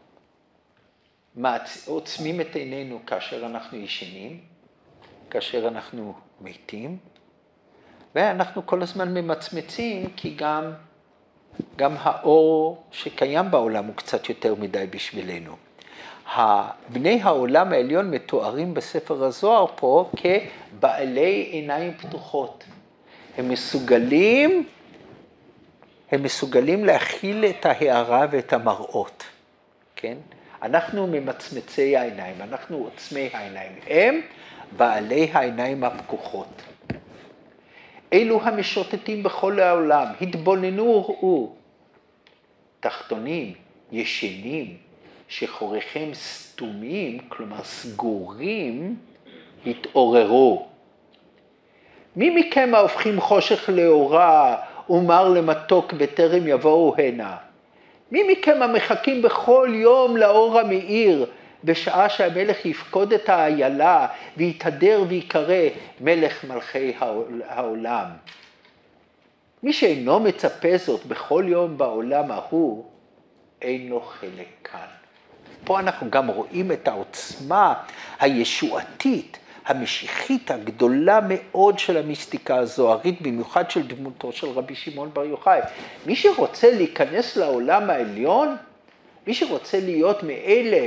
עוצמים את עינינו כאשר אנחנו ישנים, כאשר אנחנו מתים, ואנחנו כל הזמן ממצמצים כי גם גם האור שקיים בעולם הוא קצת יותר מדי בשבילנו. בני העולם העליון מתוארים בספר הזוהר פה כבעלי עיניים פתוחות. הם מסוגלים, הם מסוגלים להכיל את ההערה ואת המראות, כן? אנחנו ממצמצי העיניים, אנחנו עוצמי העיניים, הם בעלי העיניים הפקוחות. אלו המשוטטים בכל העולם, התבוננו ראו, תחתונים, ישנים, שחוריכם סתומים, כלומר סגורים, התעוררו. מי מכם ההופכים חושך לאורה ומר למתוק בטרם יבואו הנה? מי מכם המחכים בכל יום לאור המאיר, בשעה שהמלך יפקוד את האיילה ויתהדר ויקרא מלך מלכי העולם? מי שאינו מצפה זאת בכל יום בעולם ההוא, אינו חלק כאן. פה אנחנו גם רואים את העוצמה הישועתית, המשיחית הגדולה מאוד של המיסטיקה הזוהרית, במיוחד של דמותו של רבי שמעון בר יוחאי. מי שרוצה להיכנס לעולם העליון, מי שרוצה להיות מאלה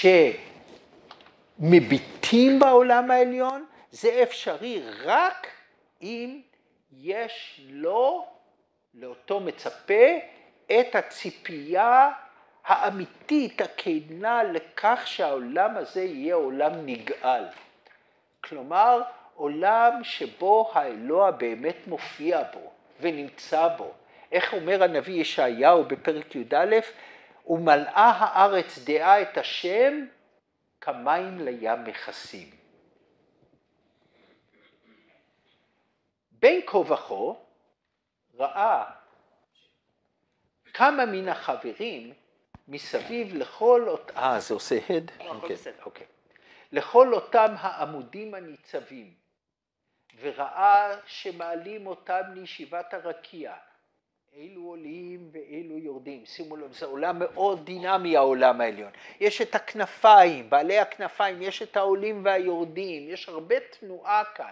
שמביטים בעולם העליון, זה אפשרי רק אם יש לו, לאותו מצפה, את הציפייה האמיתית, הכנה לכך שהעולם הזה יהיה עולם נגאל. כלומר, עולם שבו האלוה באמת מופיע בו ונמצא בו. איך אומר הנביא ישעיהו בפרק י"א? ומלאה הארץ דעה את השם כמים לים מכסים. בין כה וכה ראה כמה מן החברים מסביב לכל אותם, אה זה עושה הד? אוקיי, אוקיי. לכל אותם העמודים הניצבים, וראה שמעלים אותם לישיבת הרקיע, אילו עולים ואילו יורדים. שימו לב, זה עולם מאוד דינמי העולם העליון. יש את הכנפיים, בעלי הכנפיים, יש את העולים והיורדים, יש הרבה תנועה כאן.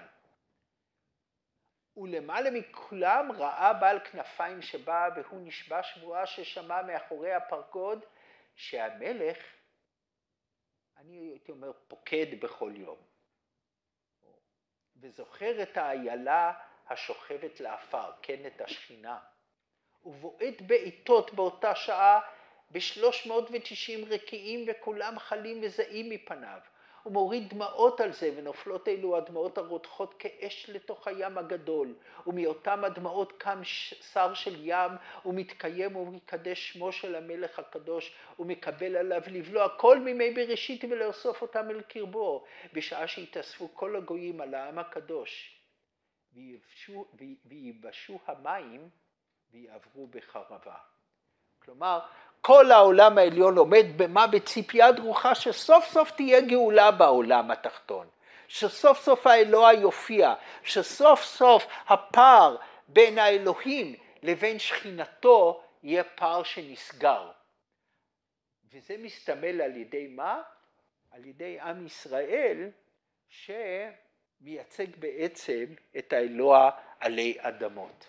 ולמעלה מכולם ראה בעל כנפיים שבא והוא נשבע שבועה ששמע מאחורי הפרגוד שהמלך, אני הייתי אומר, פוקד בכל יום. וזוכר את האיילה השוכבת לאפר, כן, את השכינה. ובועט בעיתות באותה שעה ב-שלוש מאות ותשעים רקיעים וכולם חלים וזעים מפניו. הוא מוריד דמעות על זה, ונופלות אלו הדמעות הרותחות כאש לתוך הים הגדול. ומאותם הדמעות קם שר של ים, ומתקיים ומקדש שמו של המלך הקדוש, ומקבל עליו לבלוע כל מימי בראשית ולאסוף אותם אל קרבו, בשעה שהתאספו כל הגויים על העם הקדוש. ויבשו, ויבשו המים ויעברו בחרבה. כלומר, כל העולם העליון עומד במה? בציפייה דרוכה שסוף סוף תהיה גאולה בעולם התחתון. שסוף סוף האלוה יופיע. שסוף סוף הפער בין האלוהים לבין שכינתו יהיה פער שנסגר. וזה מסתמל על ידי מה? על ידי עם ישראל שמייצג בעצם את האלוה עלי אדמות.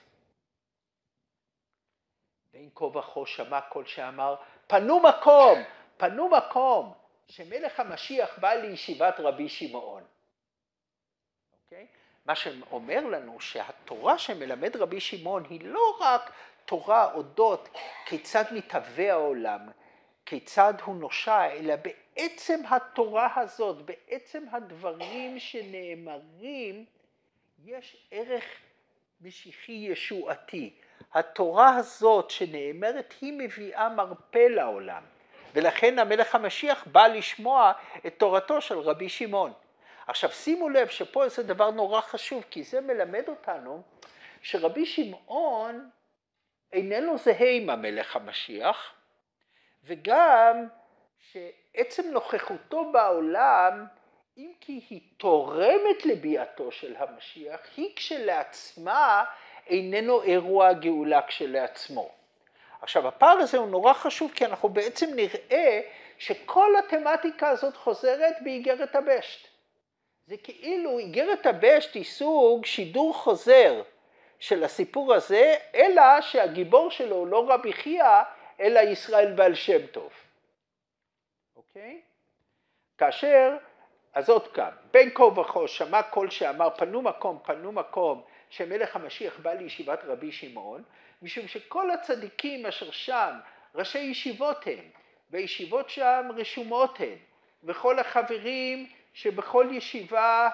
בין כה וכה שמע קול שאמר, פנו מקום, פנו מקום, שמלך המשיח בא לישיבת רבי שמעון. אוקיי? מה שאומר לנו שהתורה שמלמד רבי שמעון היא לא רק תורה אודות כיצד מתהווה העולם, כיצד הוא נושע, אלא בעצם התורה הזאת, בעצם הדברים שנאמרים, יש ערך משיחי ישועתי. התורה הזאת שנאמרת היא מביאה מרפא לעולם, ולכן המלך המשיח בא לשמוע את תורתו של רבי שמעון. עכשיו שימו לב שפה זה דבר נורא חשוב, כי זה מלמד אותנו שרבי שמעון איננו זהה עם המלך המשיח, וגם שעצם נוכחותו בעולם, אם כי היא תורמת לביאתו של המשיח, היא כשלעצמה איננו אירוע גאולה כשלעצמו. עכשיו, הפער הזה הוא נורא חשוב, כי אנחנו בעצם נראה שכל התמטיקה הזאת חוזרת באיגרת הבשת. זה כאילו איגרת הבשת היא סוג שידור חוזר של הסיפור הזה, אלא שהגיבור שלו הוא לא רבי חייא, אלא ישראל בעל שם טוב. אוקיי? כאשר, אז עוד כאן, בין כה וכה שמע קול שאמר פנו מקום, פנו מקום, שמלך המשיח בא לישיבת רבי שמעון, משום שכל הצדיקים אשר שם ראשי ישיבות הם, וישיבות שם רשומות הן, וכל החברים שבכל ישיבה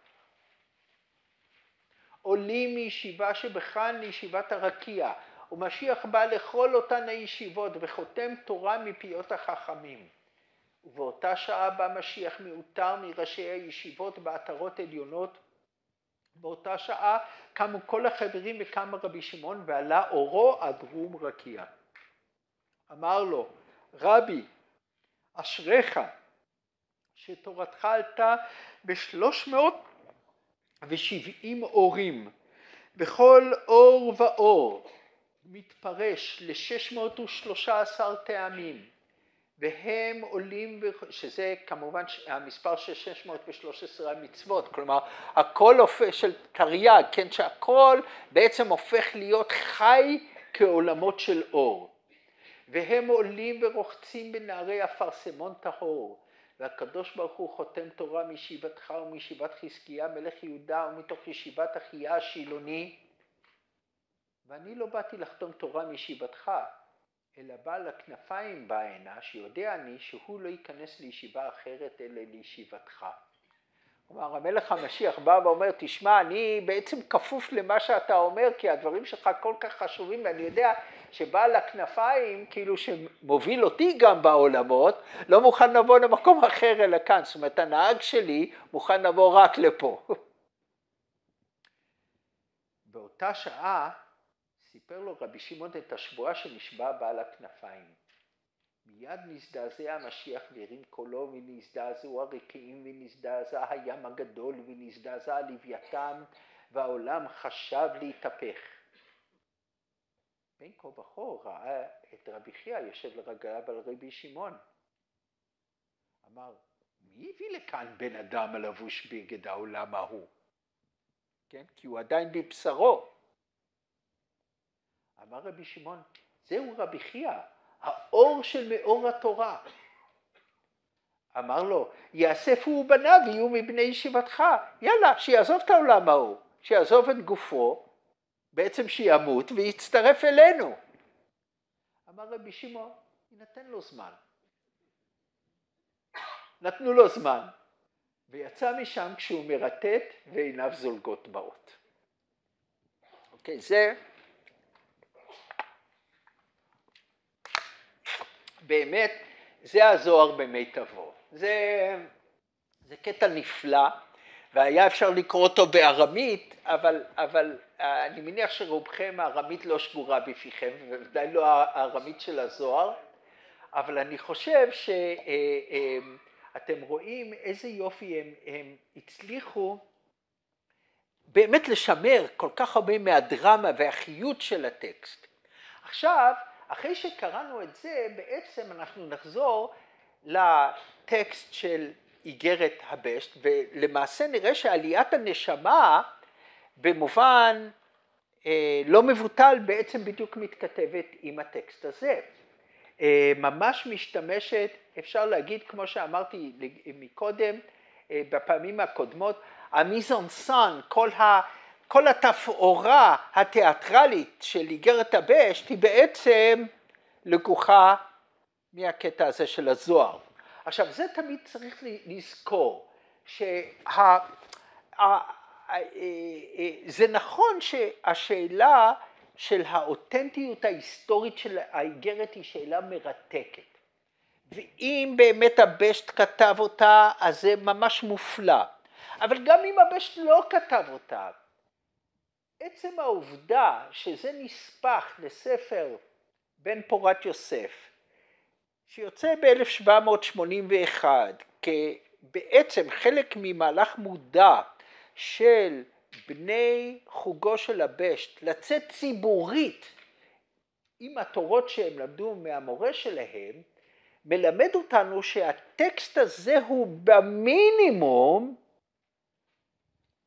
עולים מישיבה שבכאן לישיבת הרקיע, ומשיח בא לכל אותן הישיבות וחותם תורה מפיות החכמים. ובאותה שעה בא משיח מאותר מראשי הישיבות בעטרות עליונות, באותה שעה קמו כל החברים וקם רבי שמעון ועלה אורו עד רום רקיע. אמר לו, רבי, אשריך שתורתך עלתה בשלוש מאות ושבעים אורים, בכל אור ואור מתפרש לשש מאות ושלושה עשר טעמים, והם עולים, שזה כמובן המספר של שש מאות ושלוש עשרה מצוות, כלומר הכל הופך של תרי"ג, כן, שהכל בעצם הופך להיות חי כעולמות של אור, והם עולים ורוחצים בנערי אפרסמון טהור, והקדוש ברוך הוא חותם תורה מישיבתך ומישיבת חזקיה מלך יהודה ומתוך ישיבת אחיה השילוני, ואני לא באתי לחתום תורה מישיבתך, אלא בעל הכנפיים בא הנה, שיודע אני שהוא לא ייכנס לישיבה אחרת אלא לישיבתך. כלומר, המלך המשיח בא ואומר, תשמע, אני בעצם כפוף למה שאתה אומר, כי הדברים שלך כל כך חשובים, ואני יודע שבעל הכנפיים, כאילו שמוביל אותי גם בעולמות, לא מוכן לבוא למקום אחר אלא כאן. זאת אומרת, הנהג שלי מוכן לבוא רק לפה. באותה שעה, סיפר לו רבי שמעון את השבועה שנשבע בעל הכנפיים. מיד נזדעזע המשיח והרים קולו, ונזדעזעו הרקיעים, ונזדעזע הים הגדול, ונזדעזע לוויתן, והעולם חשב להתהפך. בין כה וכה ראה את רבי חייא יושב לרגליו על רבי שמעון. אמר, מי הביא לכאן בן אדם הלבוש בגד העולם ההוא? כן? כי הוא עדיין בבשרו. אמר רבי שמעון, זהו רבי חייא, האור של מאור התורה. אמר לו, יאספו ובניו יהיו מבני ישיבתך. יאללה, שיעזוב את העולם ההוא, שיעזוב את גופו, בעצם שימות ויצטרף אלינו. אמר רבי שמעון, ינתן לו זמן. נתנו לו זמן, ויצא משם כשהוא מרטט ועיניו זולגות באות. אוקיי, זה באמת, זה הזוהר במיטבו. זה, זה קטע נפלא, והיה אפשר לקרוא אותו בארמית, אבל, אבל אני מניח שרובכם הארמית לא שגורה בפיכם, ובוודאי לא הארמית של הזוהר, אבל אני חושב שאתם רואים איזה יופי הם, הם הצליחו באמת לשמר כל כך הרבה מהדרמה והחיות של הטקסט. עכשיו, אחרי שקראנו את זה, בעצם אנחנו נחזור לטקסט של איגרת הבשט, ולמעשה נראה שעליית הנשמה במובן אה, לא מבוטל בעצם בדיוק מתכתבת עם הטקסט הזה. אה, ממש משתמשת, אפשר להגיד, כמו שאמרתי מקודם, אה, בפעמים הקודמות, המיזנסן, כל ה... כל התפאורה התיאטרלית של איגרת הבשט היא בעצם לקוחה מהקטע הזה של הזוהר. עכשיו, זה תמיד צריך לזכור, שה... זה נכון שהשאלה של האותנטיות ההיסטורית של האיגרת היא שאלה מרתקת. ואם באמת הבשט כתב אותה, אז זה ממש מופלא. אבל גם אם הבשט לא כתב אותה, עצם העובדה שזה נספח לספר בן פורת יוסף, שיוצא ב-אלף שבע מאות שמונים ואחת, כבעצם חלק ממהלך מודע של בני חוגו של הבשט, לצאת ציבורית עם התורות שהם למדו מהמורה שלהם, מלמד אותנו שהטקסט הזה הוא במינימום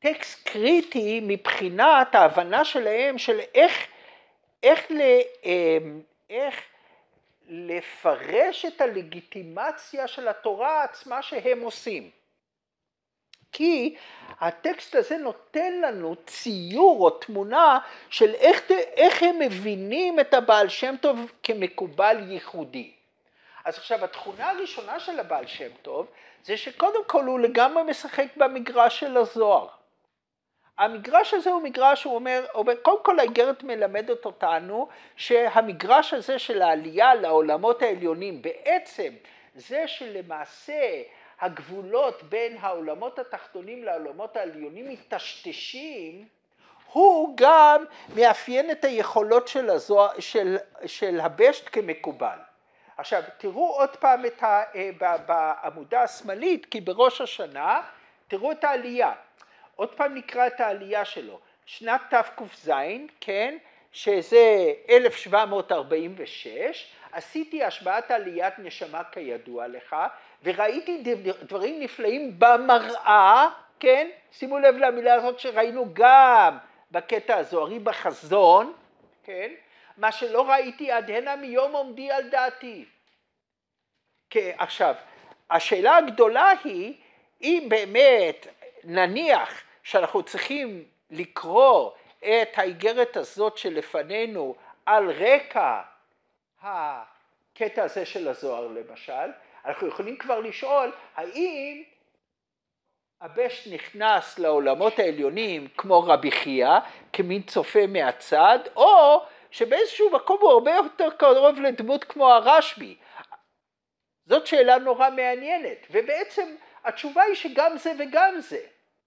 טקסט קריטי מבחינת ההבנה שלהם של איך, איך, ל, איך לפרש את הלגיטימציה של התורה עצמה שהם עושים. כי הטקסט הזה נותן לנו ציור או תמונה של איך, איך הם מבינים את הבעל שם טוב כמקובל ייחודי. אז עכשיו התכונה הראשונה של הבעל שם טוב זה שקודם כל הוא לגמרי משחק במגרש של הזוהר. המגרש הזה הוא מגרש, הוא אומר, קודם כל האיגרת מלמדת אותנו שהמגרש הזה של העלייה לעולמות העליונים בעצם זה שלמעשה הגבולות בין העולמות התחתונים לעולמות העליונים מטשטשים, הוא גם מאפיין את היכולות של, הזוהר, של, של הבשט כמקובל. עכשיו תראו עוד פעם את ה, בעמודה השמאלית, כי בראש השנה תראו את העלייה. עוד פעם נקרא את העלייה שלו, שנת תק"ז, כן, שזה אלף שבע מאות ארבעים ושש, עשיתי השבעת עליית נשמה כידוע לך, וראיתי דברים נפלאים במראה, כן, שימו לב למילה הזאת שראינו גם בקטע הזוהרי בחזון, כן, מה שלא ראיתי עד הנה מיום עומדי על דעתי. כן, עכשיו, השאלה הגדולה היא, אם באמת נניח שאנחנו צריכים לקרוא את האיגרת הזאת שלפנינו על רקע הקטע הזה של הזוהר למשל, אנחנו יכולים כבר לשאול האם הבשט נכנס לעולמות העליונים כמו רבי חייא, כמין צופה מהצד, או שבאיזשהו מקום הוא הרבה יותר קרוב לדמות כמו הרשב"י. זאת שאלה נורא מעניינת, ובעצם התשובה היא שגם זה וגם זה.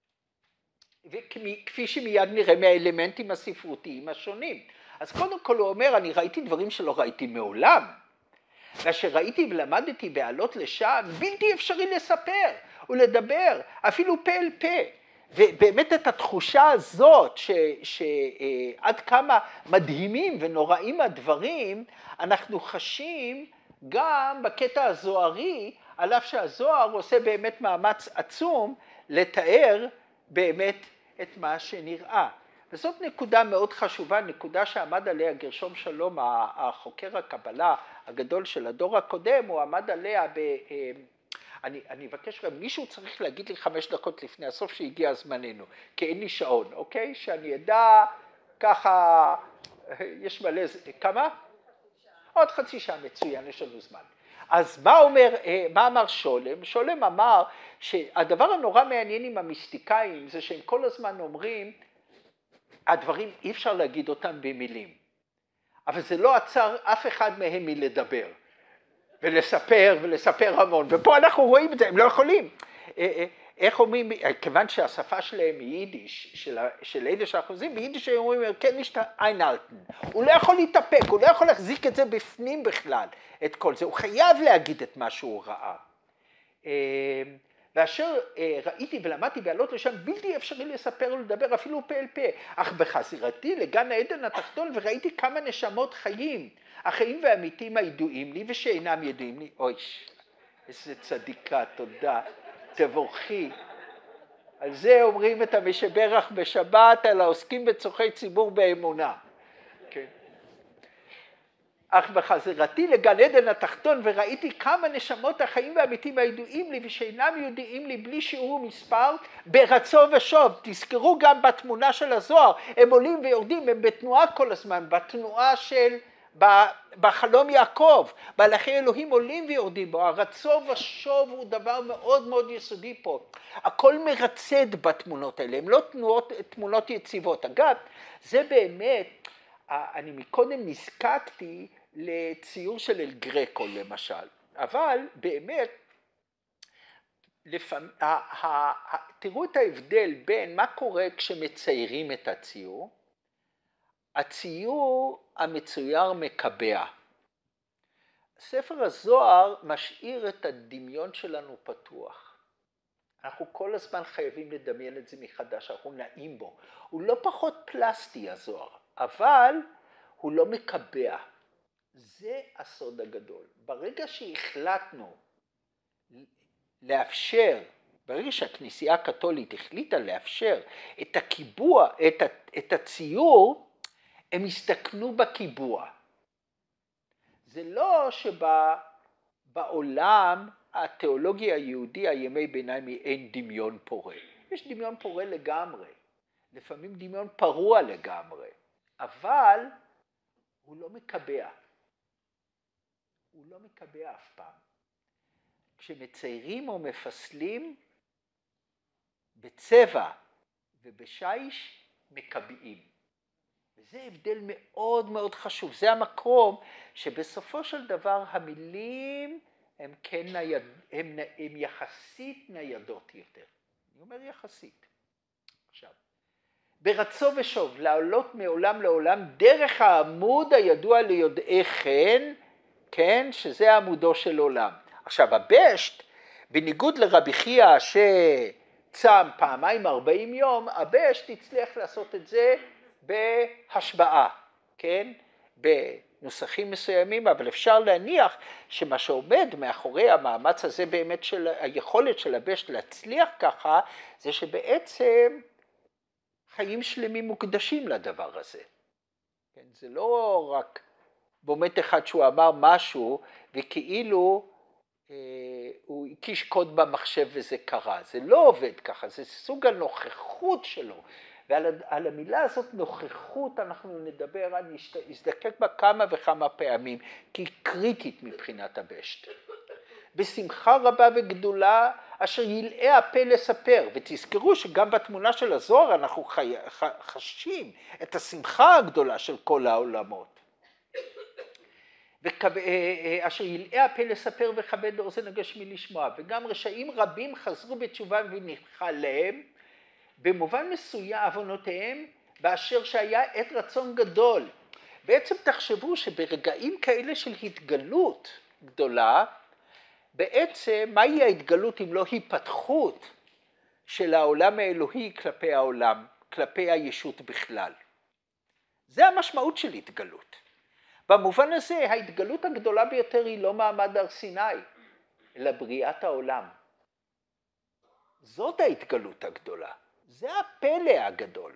וכפי שמיד נראה מהאלמנטים הספרותיים השונים. אז קודם כל הוא אומר, אני ראיתי דברים שלא ראיתי מעולם. ואשר ראיתי ולמדתי בעלות לשם, בלתי אפשרי לספר ולדבר, אפילו פה אל פה. ובאמת את התחושה הזאת, ש, שעד כמה מדהימים ונוראים הדברים, אנחנו חשים גם בקטע הזוהרי, על אף שהזוהר עושה באמת מאמץ עצום לתאר באמת את מה שנראה. וזאת נקודה מאוד חשובה, נקודה שעמד עליה גרשום שלום, החוקר הקבלה הגדול של הדור הקודם, הוא עמד עליה ב... אני, אני אבקש, מישהו צריך להגיד לי חמש דקות לפני הסוף שהגיע זמננו, כי אין לי שעון, אוקיי? שאני אדע ככה, יש מלא, כמה? עוד חצי שעה, מצוין, יש לנו זמן. אז מה אומר, מה אמר שולם? שולם אמר שהדבר הנורא מעניין עם המיסטיקאים זה שהם כל הזמן אומרים, הדברים אי אפשר להגיד אותם במילים, אבל זה לא עצר אף אחד מהם מלדבר ולספר ולספר המון, ופה אנחנו רואים את זה, הם לא יכולים. איך אומרים, כיוון שהשפה שלהם היא יידיש, של אלה שאחוזים, ביידיש הם אומרים, כן נשתה איינלטן, הוא לא יכול להתאפק, הוא לא יכול להחזיק את זה בפנים בכלל, את כל זה, הוא חייב להגיד את מה שהוא ראה. ואשר ראיתי ולמדתי בעלות לשם, בלתי אפשרי לספר ולדבר אפילו פה אל פה, אך בחזירתי לגן העדן התחתון וראיתי כמה נשמות חיים, החיים והאמיתים הידועים לי ושאינם ידועים לי. אוי, איזה צדיקה, תודה, תבורכי. על זה אומרים את המשברך בשבת, על העוסקים בצורכי ציבור באמונה. כן. אך בחזרתי לגן עדן התחתון וראיתי כמה נשמות החיים והאמיתים הידועים לי ושאינם יודעים לי בלי שיעור ומספר ברצו ושוב. תזכרו גם בתמונה של הזוהר, הם עולים ויורדים, הם בתנועה כל הזמן, בתנועה של, בחלום יעקב, מלאכי אלוהים עולים ויורדים בו, הרצו ושוב הוא דבר מאוד מאוד יסודי פה. הכל מרצד בתמונות האלה, הם לא תנועות, תמונות יציבות. אגב, זה באמת, אני מקודם נזקקתי לציור של אל גרקו למשל, אבל באמת, לפעמים, תראו את ההבדל בין מה קורה כשמציירים את הציור, הציור המצויר מקבע. ספר הזוהר משאיר את הדמיון שלנו פתוח. אנחנו כל הזמן חייבים לדמיין את זה מחדש, אנחנו נעים בו. הוא לא פחות פלסטי הזוהר, אבל הוא לא מקבע. זה הסוד הגדול. ברגע שהחלטנו לאפשר ברגע שהכנסייה הקתולית החליטה לאפשר את הקיבוע, את, את הציור, הם הסתכנו בקיבוע. זה לא שבעולם התיאולוגיה היהודי, הימי ביניים, אין דמיון פורה. יש דמיון פורה לגמרי. לפעמים דמיון פרוע לגמרי. אבל הוא לא מקבע. הוא לא מקבע אף פעם. כשמציירים או מפסלים, בצבע ובשיש מקבעים. וזה הבדל מאוד מאוד חשוב. זה המקום שבסופו של דבר המילים הם, כן נייד, הם, הם יחסית ניידות יותר. אני אומר יחסית. עכשיו, ברצו ושוב, לעלות מעולם לעולם דרך העמוד הידוע ליודעי חן, כן, שזה עמודו של עולם. עכשיו, הבשט, בניגוד לרבי חייא שצם פעמיים ארבעים יום, הבשט הצליח לעשות את זה בהשבעה, כן? בנוסחים מסוימים, אבל אפשר להניח שמה שעומד מאחורי המאמץ הזה באמת של היכולת של הבשט להצליח ככה, זה שבעצם חיים שלמים מוקדשים לדבר הזה. כן? זה לא רק באמת אחד שהוא אמר משהו וכאילו אה, הוא הקיש קוד במחשב וזה קרה. זה לא עובד ככה, זה סוג הנוכחות שלו. ועל על המילה הזאת נוכחות אנחנו נדבר, אני אזדקק בה כמה וכמה פעמים, כי היא קריטית מבחינת הבשט. בשמחה רבה וגדולה אשר ילאה הפה לספר, ותזכרו שגם בתמונה של הזוהר אנחנו חי... חשים את השמחה הגדולה של כל העולמות. וכב... אשר ילאה הפה לספר וכבד אוזן הגשמי לשמוע, וגם רשעים רבים חזרו בתשובה ונכחה להם, במובן מסוים עוונותיהם, באשר שהיה עת רצון גדול. בעצם תחשבו שברגעים כאלה של התגלות גדולה, בעצם מהי ההתגלות אם לא היפתחות של העולם האלוהי כלפי העולם, כלפי הישות בכלל. זה המשמעות של התגלות. במובן הזה ההתגלות הגדולה ביותר היא לא מעמד הר סיני, אלא בריאת העולם. זאת ההתגלות הגדולה. זה הפלא הגדול.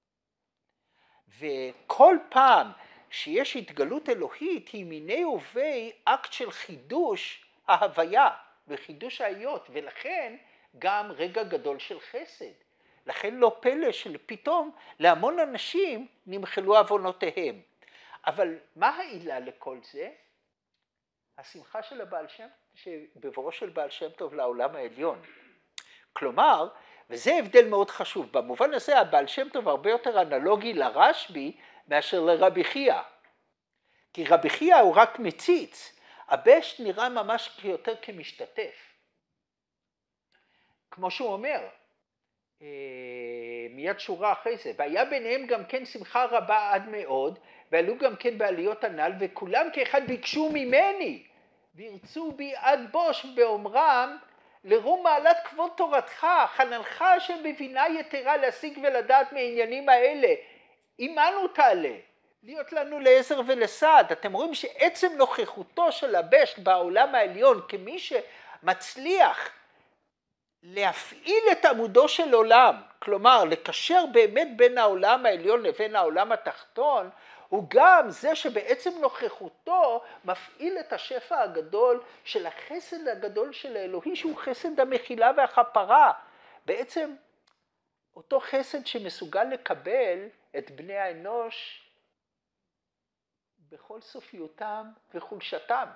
וכל פעם שיש התגלות אלוהית היא מיני ובי אקט של חידוש ההוויה וחידוש ההיות, ולכן גם רגע גדול של חסד. לכן לא פלא שפתאום להמון אנשים נמחלו עוונותיהם. אבל מה העילה לכל זה? השמחה של הבעל שם, שבבואו של בעל שם טוב לעולם העליון. כלומר, וזה הבדל מאוד חשוב, במובן הזה הבעל שם טוב הרבה יותר אנלוגי לרשב"י מאשר לרבי חייא. כי רבי חייא הוא רק מציץ, הבשט נראה ממש יותר כמשתתף. כמו שהוא אומר, מיד שורה אחרי זה, והיה ביניהם גם כן שמחה רבה עד מאוד, ועלו גם כן בעליות הנ"ל, וכולם כאחד ביקשו ממני, וירצו בי עד בוש באומרם, לרום מעלת כבוד תורתך, חננך השם בבינה יתרה להשיג ולדעת מעניינים האלה, עמנו תעלה, להיות לנו לעזר ולסעד. אתם רואים שעצם נוכחותו של הבשט בעולם העליון, כמי שמצליח להפעיל את עמודו של עולם, כלומר לקשר באמת בין העולם העליון לבין העולם התחתון, הוא גם זה שבעצם נוכחותו מפעיל את השפע הגדול של החסד הגדול של האלוהי, שהוא חסד המחילה והכפרה. בעצם אותו חסד שמסוגל לקבל את בני האנוש בכל סופיותם וחולשתם.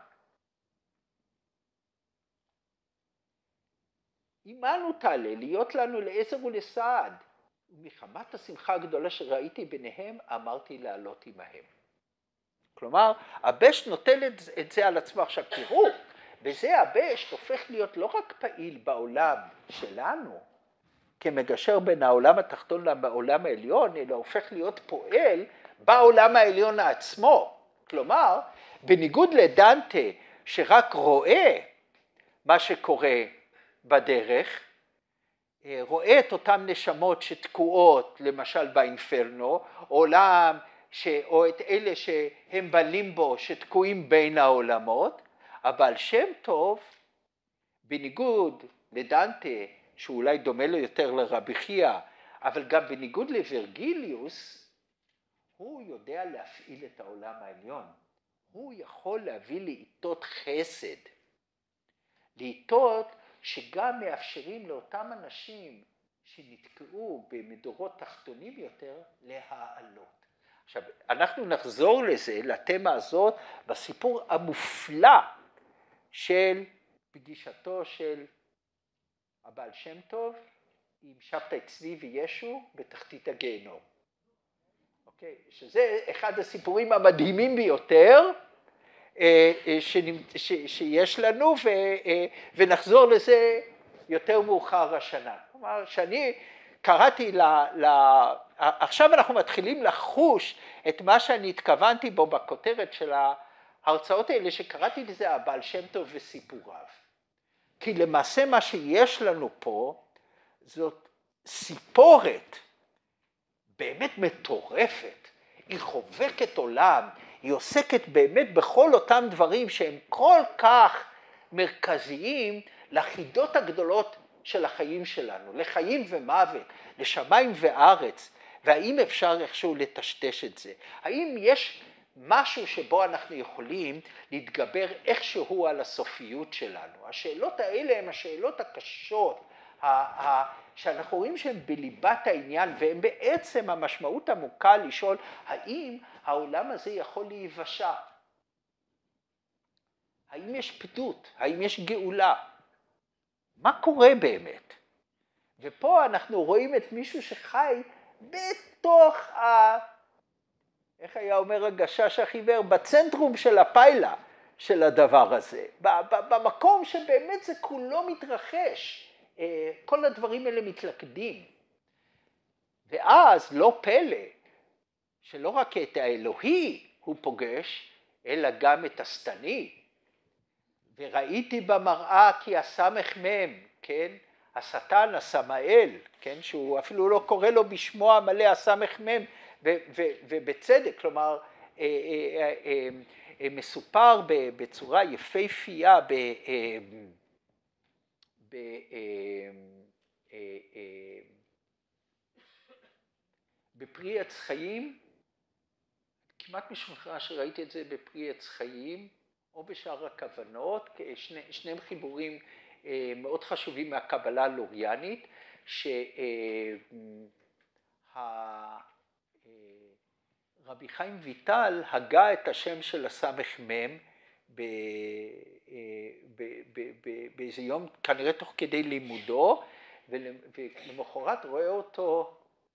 עמנו תעלה, להיות לנו לעזר ולסעד. ומחמת השמחה הגדולה שראיתי ביניהם, אמרתי לעלות עמהם. כלומר, הבשט נוטל את זה על עצמו. עכשיו תראו, בזה הבשט הופך להיות לא רק פעיל בעולם שלנו, כמגשר בין העולם התחתון לעולם העליון, אלא הופך להיות פועל בעולם העליון עצמו. כלומר, בניגוד לדנטה שרק רואה מה שקורה בדרך, רואה את אותן נשמות שתקועות, למשל באינפרנו, עולם, ש... או את אלה שהם בלימבו, שתקועים בין העולמות, אבל שם טוב, בניגוד לדנטה, שאולי דומה לו יותר לרבי חייא, אבל גם בניגוד לווירגיליוס, הוא יודע להפעיל את העולם העליון. הוא יכול להביא לעיתות חסד. לעיתות שגם מאפשרים לאותם אנשים שנתקעו במדורות תחתונים יותר, להעלות. עכשיו, אנחנו נחזור לזה, לתמה הזאת, בסיפור המופלא של פגישתו של הבעל שם טוב עם שבתאי צבי וישו בתחתית הגיהנום. אוקיי? שזה אחד הסיפורים המדהימים ביותר שיש לנו, ונחזור לזה יותר מאוחר השנה. כלומר, שאני קראתי ל... ל... עכשיו אנחנו מתחילים לחוש את מה שאני התכוונתי בו בכותרת של ההרצאות האלה, שקראתי לזה הבעל שם טוב וסיפוריו. כי למעשה מה שיש לנו פה זאת סיפורת באמת מטורפת. היא חובקת עולם, היא עוסקת באמת בכל אותם דברים שהם כל כך מרכזיים לחידות הגדולות של החיים שלנו, לחיים ומוות, לשמיים וארץ, והאם אפשר איכשהו לטשטש את זה? האם יש משהו שבו אנחנו יכולים להתגבר איכשהו על הסופיות שלנו? השאלות האלה הן השאלות הקשות, שאנחנו רואים שהן בליבת העניין, והן בעצם המשמעות עמוקה לשאול, האם העולם הזה יכול להיוושע? האם יש פדות? האם יש גאולה? מה קורה באמת? ופה אנחנו רואים את מישהו שחי בתוך ה... איך היה אומר הגשש החיוור? בצנטרום של הפיילה של הדבר הזה. במקום שבאמת זה כולו מתרחש. כל הדברים האלה מתלכדים. ואז לא פלא שלא רק את האלוהי הוא פוגש, אלא גם את השטני. וראיתי במראה כי הסמך מם, כן? השטן, הסמאל, כן? שהוא אפילו לא קורא לו בשמו המלא הסמך מם, ובצדק, כלומר, מסופר בצורה יפהפייה ב... ב... בפרי עץ חיים, כמעט משוכנע שראיתי את זה בפרי עץ חיים, או בשאר הכוונות, שני, שניהם חיבורים מאוד חשובים מהקבלה הלוריאנית, שרבי חיים ויטל הגה את השם של הסמך מם באיזה יום, כנראה תוך כדי לימודו, ולמחרת רואה אותו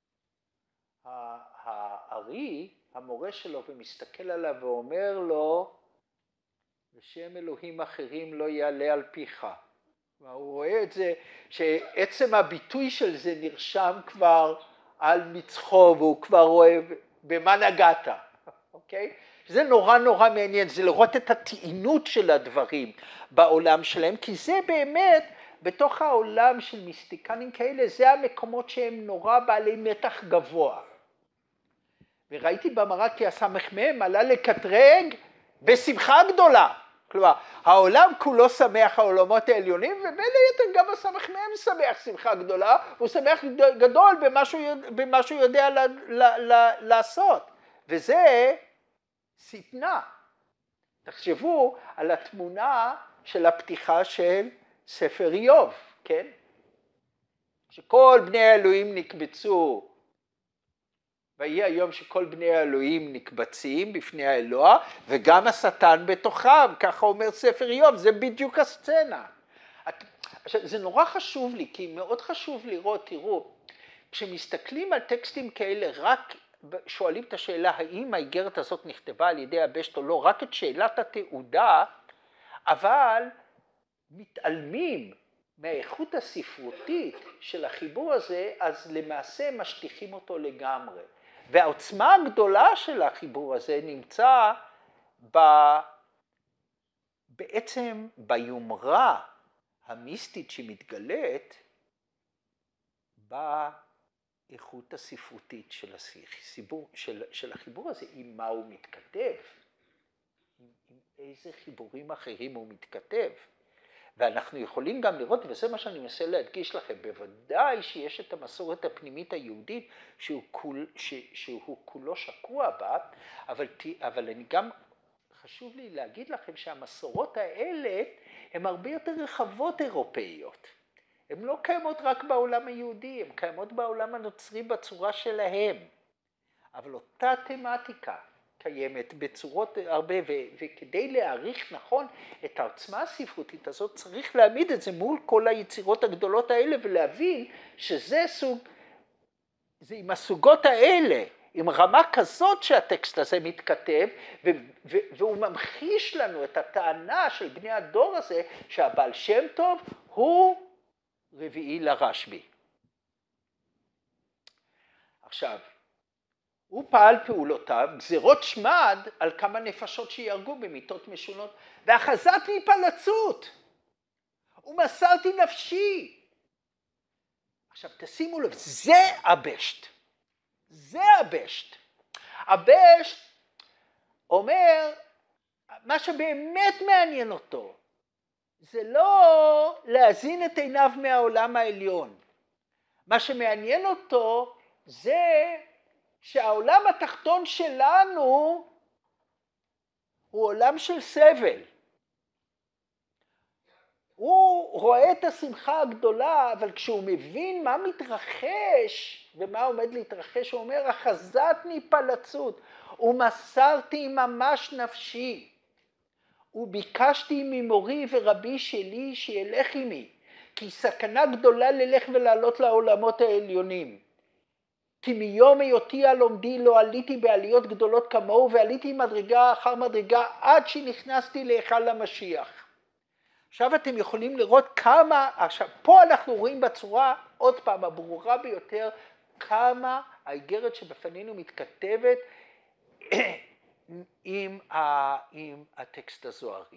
הארי, המורה שלו, ומסתכל עליו ואומר לו, ושם אלוהים אחרים לא יעלה על פיך. הוא רואה את זה, שעצם הביטוי של זה נרשם כבר על מצחו, והוא כבר רואה במה נגעת, אוקיי? זה נורא נורא מעניין, זה לראות את הטעינות של הדברים בעולם שלהם, כי זה באמת, בתוך העולם של מיסטיקנים כאלה, זה המקומות שהם נורא בעלי מתח גבוה. וראיתי במראה כי הסמך מם עלה לקטרג בשמחה גדולה. כלומר, העולם כולו שמח, העולמות העליונים, ובין היתר גם הסמך מם שמח שמחה גדולה, הוא שמח גדול במה שהוא, במה שהוא יודע ל, ל, ל, לעשות. וזה שטנה. תחשבו על התמונה של הפתיחה של ספר איוב, כן? שכל בני האלוהים נקבצו, ויהי היום שכל בני האלוהים נקבצים בפני האלוה, וגם השטן בתוכם, ככה אומר ספר איוב, זה בדיוק הסצנה. עכשיו, זה נורא חשוב לי, כי מאוד חשוב לראות, תראו, כשמסתכלים על טקסטים כאלה, רק שואלים את השאלה, האם האיגרת הזאת נכתבה על ידי הבשט או לא, רק את שאלת התעודה, אבל מתעלמים מהאיכות הספרותית של החיבור הזה, אז למעשה משטיחים אותו לגמרי. והעוצמה הגדולה של החיבור הזה נמצא ב... בעצם ביומרה המיסטית שמתגלית באיכות הספרותית של, הסיבור, של, של החיבור הזה, עם מה הוא מתכתב, עם, עם איזה חיבורים אחרים הוא מתכתב. ואנחנו יכולים גם לראות, וזה מה שאני מנסה להדגיש לכם, בוודאי שיש את המסורת הפנימית היהודית שהוא, כול, ש, שהוא כולו שקוע בה, אבל, אבל אני גם חשוב לי להגיד לכם שהמסורות האלה הן הרבה יותר רחבות אירופאיות. הן לא קיימות רק בעולם היהודי, הן קיימות בעולם הנוצרי בצורה שלהם. אבל אותה תמטיקה קיימת בצורות הרבה, ו- וכדי להעריך נכון את העוצמה הספרותית הזאת, צריך להעמיד את זה מול כל היצירות הגדולות האלה, ולהבין שזה סוג, זה עם הסוגות האלה, עם רמה כזאת שהטקסט הזה מתכתב, ו- ו- והוא ממחיש לנו את הטענה של בני הדור הזה, שהבעל שם טוב הוא רביעי לרשב"י. עכשיו, הוא פעל פעולותיו, גזירות שמד על כמה נפשות שיהרגו במיתות משונות, ואחזת מפלצות, ומסרתי נפשי. עכשיו תשימו לב, זה הבשט, זה הבשט. הבשט אומר, מה שבאמת מעניין אותו, זה לא להזין את עיניו מהעולם העליון. מה שמעניין אותו זה שהעולם התחתון שלנו הוא עולם של סבל. הוא רואה את השמחה הגדולה, אבל כשהוא מבין מה מתרחש ומה עומד להתרחש, הוא אומר, אחזתני פלצות, ומסרתי ממש נפשי, וביקשתי ממורי ורבי שלי שילך עמי, כי סכנה גדולה ללך ולעלות לעולמות העליונים. כי מיום היותי הלומדי לא עליתי בעליות גדולות כמוהו, ועליתי מדרגה אחר מדרגה עד שנכנסתי להיכל המשיח. עכשיו אתם יכולים לראות כמה, עכשיו פה אנחנו רואים בצורה עוד פעם הברורה ביותר, כמה האיגרת שבפנינו מתכתבת עם, ה, עם הטקסט הזוהרי.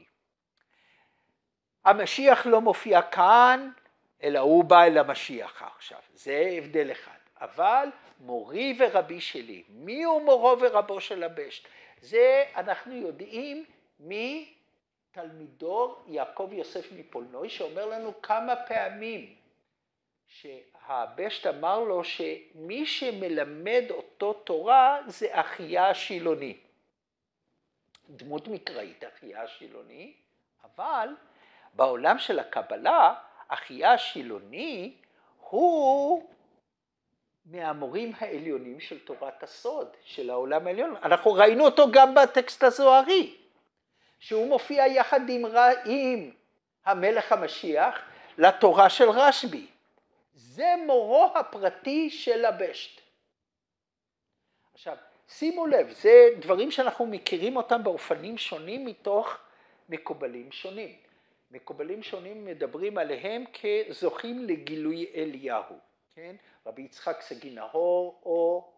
המשיח לא מופיע כאן, אלא הוא בא אל המשיח עכשיו, זה הבדל אחד. אבל מורי ורבי שלי, מי הוא מורו ורבו של הבשט? זה אנחנו יודעים מתלמידו יעקב יוסף מפולנוי, שאומר לנו כמה פעמים שהבשט אמר לו שמי שמלמד אותו תורה זה אחיה השילוני. דמות מקראית אחיה השילוני, אבל בעולם של הקבלה, אחיה השילוני הוא מהמורים העליונים של תורת הסוד, של העולם העליון. אנחנו ראינו אותו גם בטקסט הזוהרי, שהוא מופיע יחד עם, עם המלך המשיח לתורה של רשב"י. זה מורו הפרטי של הבשט. עכשיו, שימו לב, זה דברים שאנחנו מכירים אותם באופנים שונים מתוך מקובלים שונים. מקובלים שונים מדברים עליהם כזוכים לגילוי אליהו. כן? רבי יצחק סגי נהור או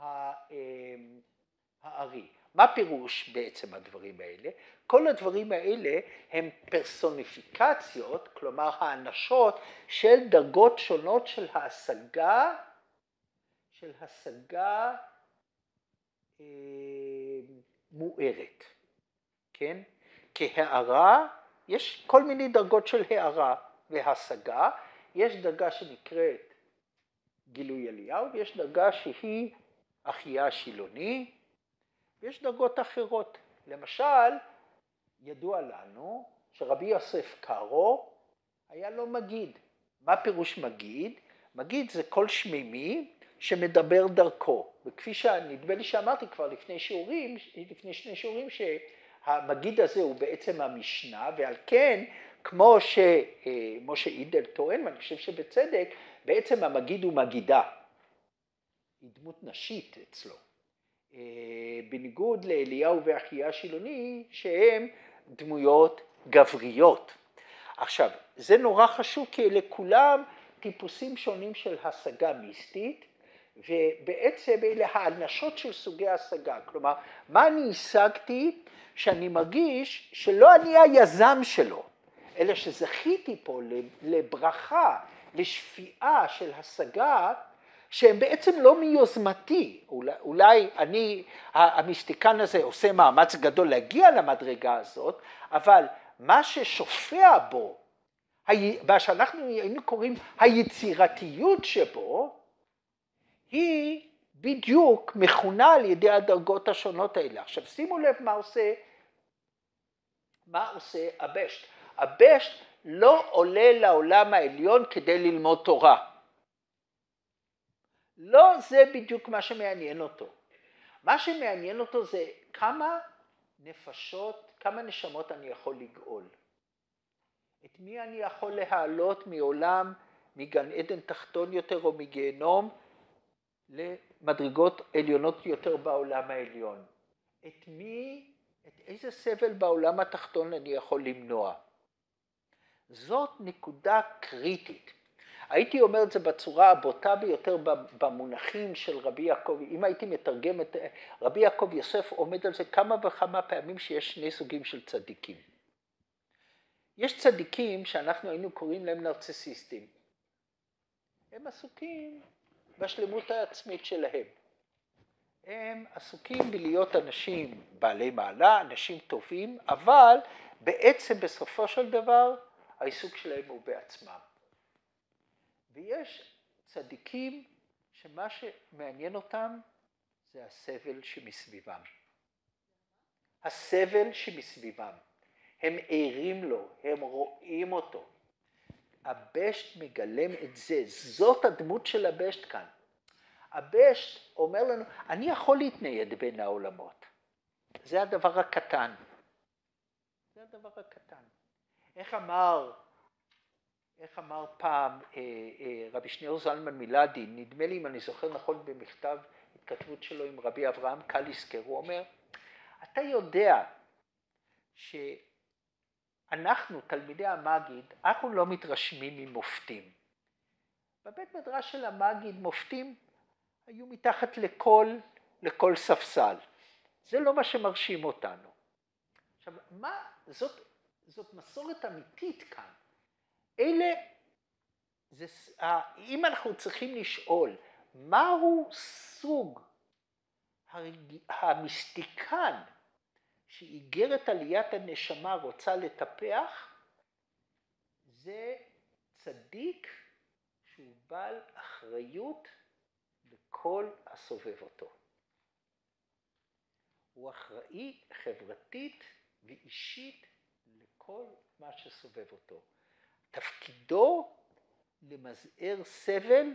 הארי. מה פירוש בעצם הדברים האלה? כל הדברים האלה הם פרסוניפיקציות, כלומר האנשות של דרגות שונות של ההשגה, של השגה אה, מוארת. כן? כהערה, יש כל מיני דרגות של הערה והשגה, יש דרגה שנקראת גילוי אליהו, ויש דרגה שהיא אחיה השילוני, ויש דרגות אחרות. למשל, ידוע לנו שרבי יוסף קארו היה לו מגיד. מה פירוש מגיד? מגיד זה קול שמימי שמדבר דרכו. וכפי שנדמה לי שאמרתי כבר לפני שיעורים, לפני שני שיעורים, שהמגיד הזה הוא בעצם המשנה, ועל כן, כמו שמשה אידל טוען, ואני חושב שבצדק, בעצם המגיד הוא מגידה. היא דמות נשית אצלו. בניגוד לאליהו ואחיה השילוני, שהם דמויות גבריות. עכשיו, זה נורא חשוב, כי לכולם טיפוסים שונים של השגה מיסטית, ובעצם אלה האנשות של סוגי השגה. כלומר, מה אני השגתי שאני מרגיש שלא אני היזם שלו, אלא שזכיתי פה לברכה, לשפיעה של השגה, שהם בעצם לא מיוזמתי. אולי, אולי אני, המיסטיקן הזה עושה מאמץ גדול להגיע למדרגה הזאת, אבל מה ששופע בו מה שאנחנו היינו קוראים היצירתיות שבו, היא בדיוק מכונה על ידי הדרגות השונות האלה. עכשיו שימו לב מה עושה, מה עושה הבשט. הבשט לא עולה לעולם העליון כדי ללמוד תורה. לא זה בדיוק מה שמעניין אותו. מה שמעניין אותו זה כמה נפשות, כמה נשמות אני יכול לגאול. את מי אני יכול להעלות מעולם, מגן עדן תחתון יותר או מגיהנום, למדרגות עליונות יותר בעולם העליון. את מי, את איזה סבל בעולם התחתון אני יכול למנוע. זאת נקודה קריטית. הייתי אומר את זה בצורה הבוטה ביותר במונחים של רבי יעקב. אם הייתי מתרגם את רבי יעקב יוסף, עומד על זה כמה וכמה פעמים שיש שני סוגים של צדיקים. יש צדיקים שאנחנו היינו קוראים להם נרציסיסטים. הם עסוקים בשלמות העצמית שלהם. הם עסוקים בלהיות אנשים בעלי מעלה, אנשים טובים, אבל בעצם בסופו של דבר העיסוק שלהם הוא בעצמם. ויש צדיקים שמה שמעניין אותם זה הסבל שמסביבם. הסבל שמסביבם. הם ערים לו, הם רואים אותו. הבשט מגלם את זה, זאת הדמות של הבשט כאן. הבשט אומר לנו, אני יכול להתנייד בין העולמות. זה הדבר הקטן. זה הדבר הקטן. איך אמר, איך אמר פעם אה, אה, רבי שניאור זלמן מלאדי, נדמה לי אם אני זוכר נכון במכתב התכתבות שלו עם רבי אברהם קליסקר, הוא אומר, אתה יודע שאנחנו, תלמידי המגיד, אנחנו לא מתרשמים ממופתים. בבית מדרש של המגיד מופתים היו מתחת לכל, לכל ספסל. זה לא מה שמרשים אותנו. עכשיו, מה, זאת, זאת מסורת אמיתית כאן. אלה, זה, אם אנחנו צריכים לשאול, מהו סוג המיסטיקן שאיגרת עליית הנשמה רוצה לטפח, זה צדיק שהוא בעל אחריות לכל הסובב אותו. הוא אחראי חברתית ואישית לכל מה שסובב אותו. תפקידו למזער סבל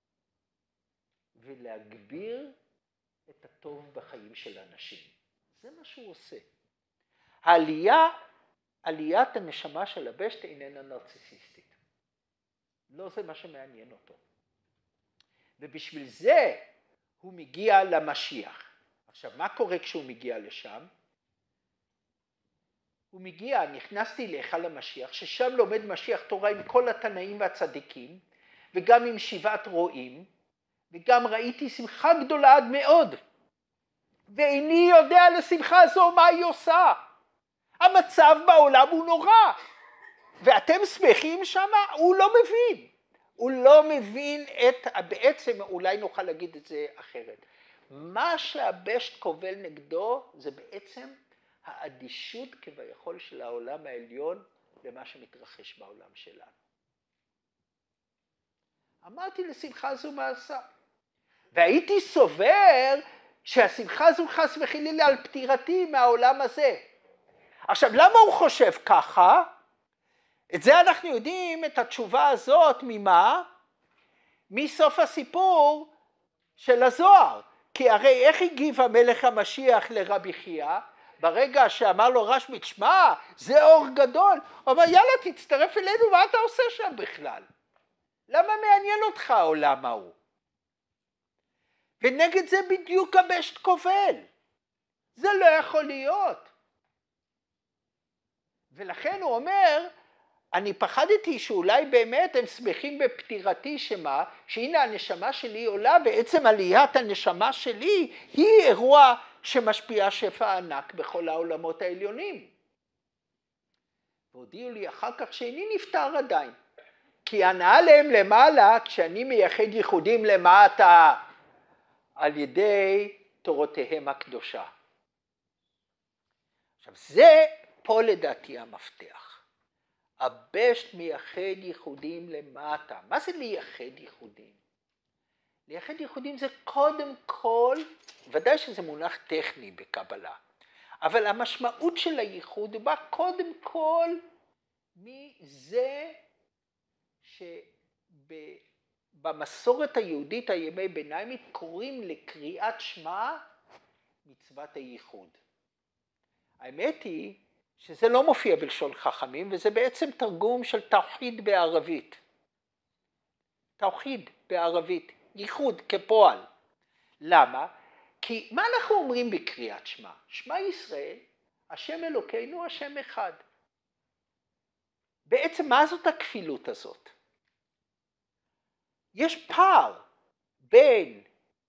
ולהגביר את הטוב בחיים של אנשים. זה מה שהוא עושה. העלייה, עליית הנשמה של הבשט איננה נרציסיסטית. לא זה מה שמעניין אותו. ובשביל זה הוא מגיע למשיח. עכשיו, מה קורה כשהוא מגיע לשם? הוא מגיע, נכנסתי להיכל המשיח, ששם לומד משיח תורה עם כל התנאים והצדיקים, וגם עם שבעת רועים, וגם ראיתי שמחה גדולה עד מאוד. ואיני יודע לשמחה זו מה היא עושה. המצב בעולם הוא נורא. ואתם שמחים שמה? הוא לא מבין. הוא לא מבין את, בעצם אולי נוכל להגיד את זה אחרת. מה שהבשט קובל נגדו זה בעצם האדישות כביכול של העולם העליון למה שמתרחש בעולם שלנו. אמרתי לשמחה זו מה עשה. והייתי סובר שהשמחה זו חס וחלילה על פטירתי מהעולם הזה. עכשיו, למה הוא חושב ככה? את זה אנחנו יודעים, את התשובה הזאת, ממה? מסוף הסיפור של הזוהר. כי הרי איך הגיב המלך המשיח לרבי חייא? ברגע שאמר לו רשב"י, שמע, זה אור גדול. הוא אמר, יאללה, תצטרף אלינו, מה אתה עושה שם בכלל? למה מעניין אותך העולם ההוא? ונגד זה בדיוק הבשט קובל. זה לא יכול להיות. ולכן הוא אומר, אני פחדתי שאולי באמת הם שמחים בפטירתי שמה, שהנה הנשמה שלי עולה, בעצם עליית הנשמה שלי היא אירוע שמשפיע שפע ענק בכל העולמות העליונים. והודיעו לי אחר כך שאיני נפטר עדיין. כי הנאה להם למעלה, כשאני מייחד ייחודים למטה, על ידי תורותיהם הקדושה. עכשיו זה פה לדעתי המפתח. הבשט מייחד ייחודים למטה. מה זה לייחד ייחודים? לייחד ייחודים זה קודם כל, ודאי שזה מונח טכני בקבלה, אבל המשמעות של הייחוד הוא בא קודם כל מזה שבמסורת היהודית הימי ביניימית קוראים לקריאת שמע מצוות הייחוד. האמת היא שזה לא מופיע בלשון חכמים, וזה בעצם תרגום של תאוחיד בערבית. תאוחיד בערבית, ייחוד כפועל. למה? כי מה אנחנו אומרים בקריאת שמע? שמע ישראל, השם אלוקינו, השם אחד. בעצם מה זאת הכפילות הזאת? יש פער בין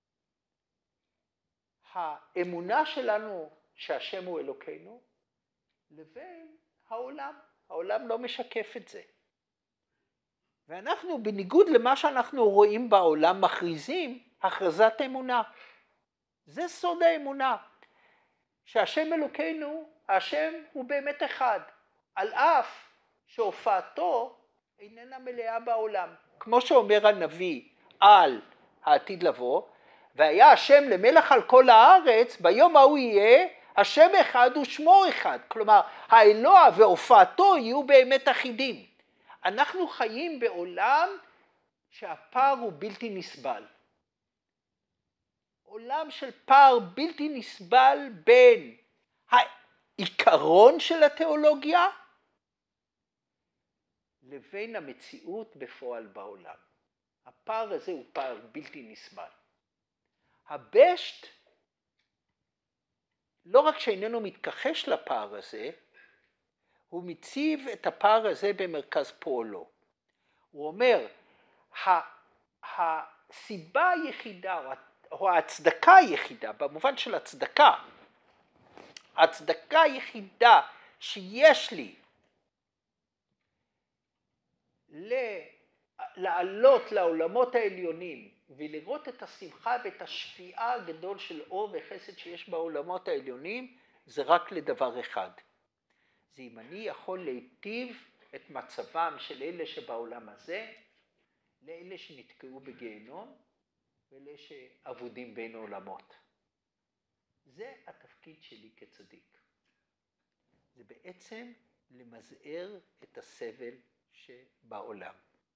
האמונה שלנו שהשם הוא אלוקינו, לבין העולם. העולם לא משקף את זה. ואנחנו, בניגוד למה שאנחנו רואים בעולם, מכריזים הכרזת אמונה. זה סוד האמונה. שהשם אלוקינו, השם הוא באמת אחד. על אף שהופעתו איננה מלאה בעולם. כמו שאומר הנביא על העתיד לבוא, והיה השם למלך על כל הארץ, ביום ההוא יהיה השם אחד ושמו אחד. כלומר, האלוה והופעתו יהיו באמת אחידים. אנחנו חיים בעולם שהפער הוא בלתי נסבל. עולם של פער בלתי נסבל בין העיקרון של התיאולוגיה לבין המציאות בפועל בעולם. הפער הזה הוא פער בלתי נסבל. הבשט לא רק שאיננו מתכחש לפער הזה, הוא מציב את הפער הזה במרכז פועלו. הוא אומר, הסיבה היחידה, או ההצדקה היחידה, במובן של הצדקה, ההצדקה היחידה שיש לי לעלות לעולמות העליונים, ולראות את השמחה ואת השפיעה הגדול של אור וחסד שיש בעולמות העליונים, זה רק לדבר אחד. זה אם אני יכול להיטיב את מצבם של אלה שבעולם הזה, לאלה שנתקעו בגיהנום, ואלה שעבודים בין עולמות. זה התפקיד שלי כצדיק. זה בעצם למזער את הסבל שבעולם.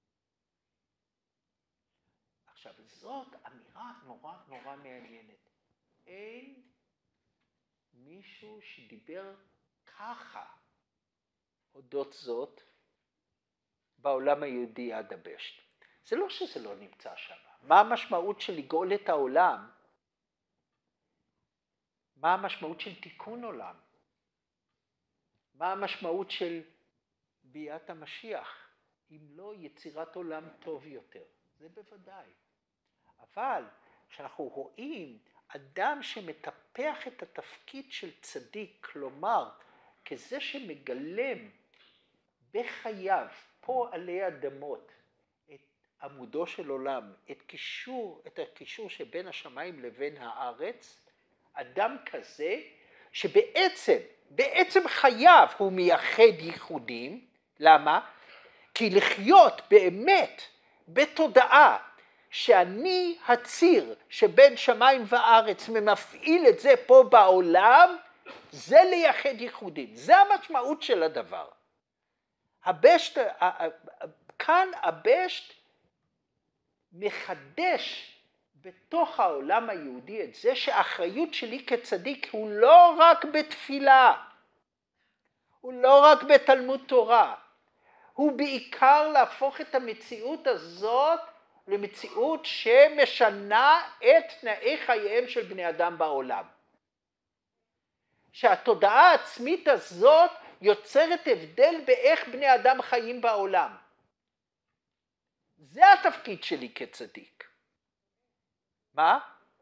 עכשיו, זאת אמירה נורא נורא מעניינת. אין מישהו שדיבר ככה אודות זאת בעולם היהודי עד הבשט. זה לא שזה לא נמצא שם. מה המשמעות של לגאול את העולם? מה המשמעות של תיקון עולם? מה המשמעות של ביאת המשיח? אם לא יצירת עולם טוב יותר. זה בוודאי. אבל כשאנחנו רואים אדם שמטפח את התפקיד של צדיק, כלומר, כזה שמגלם בחייו, פה עלי אדמות, את עמודו של עולם, את קישור, את הקישור שבין השמיים לבין הארץ, אדם כזה שבעצם, בעצם חייו הוא מייחד ייחודים. למה? כי לחיות באמת בתודעה שאני הציר שבין שמיים וארץ ומפעיל את זה פה בעולם, זה לייחד ייחודים. זה המשמעות של הדבר. הבשט, כאן הבשט מחדש בתוך העולם היהודי את זה שהאחריות שלי כצדיק הוא לא רק בתפילה, הוא לא רק בתלמוד תורה, הוא בעיקר להפוך את המציאות הזאת למציאות שמשנה את תנאי חייהם של בני אדם בעולם. שהתודעה העצמית הזאת יוצרת הבדל באיך בני אדם חיים בעולם. זה התפקיד שלי כצדיק. מה?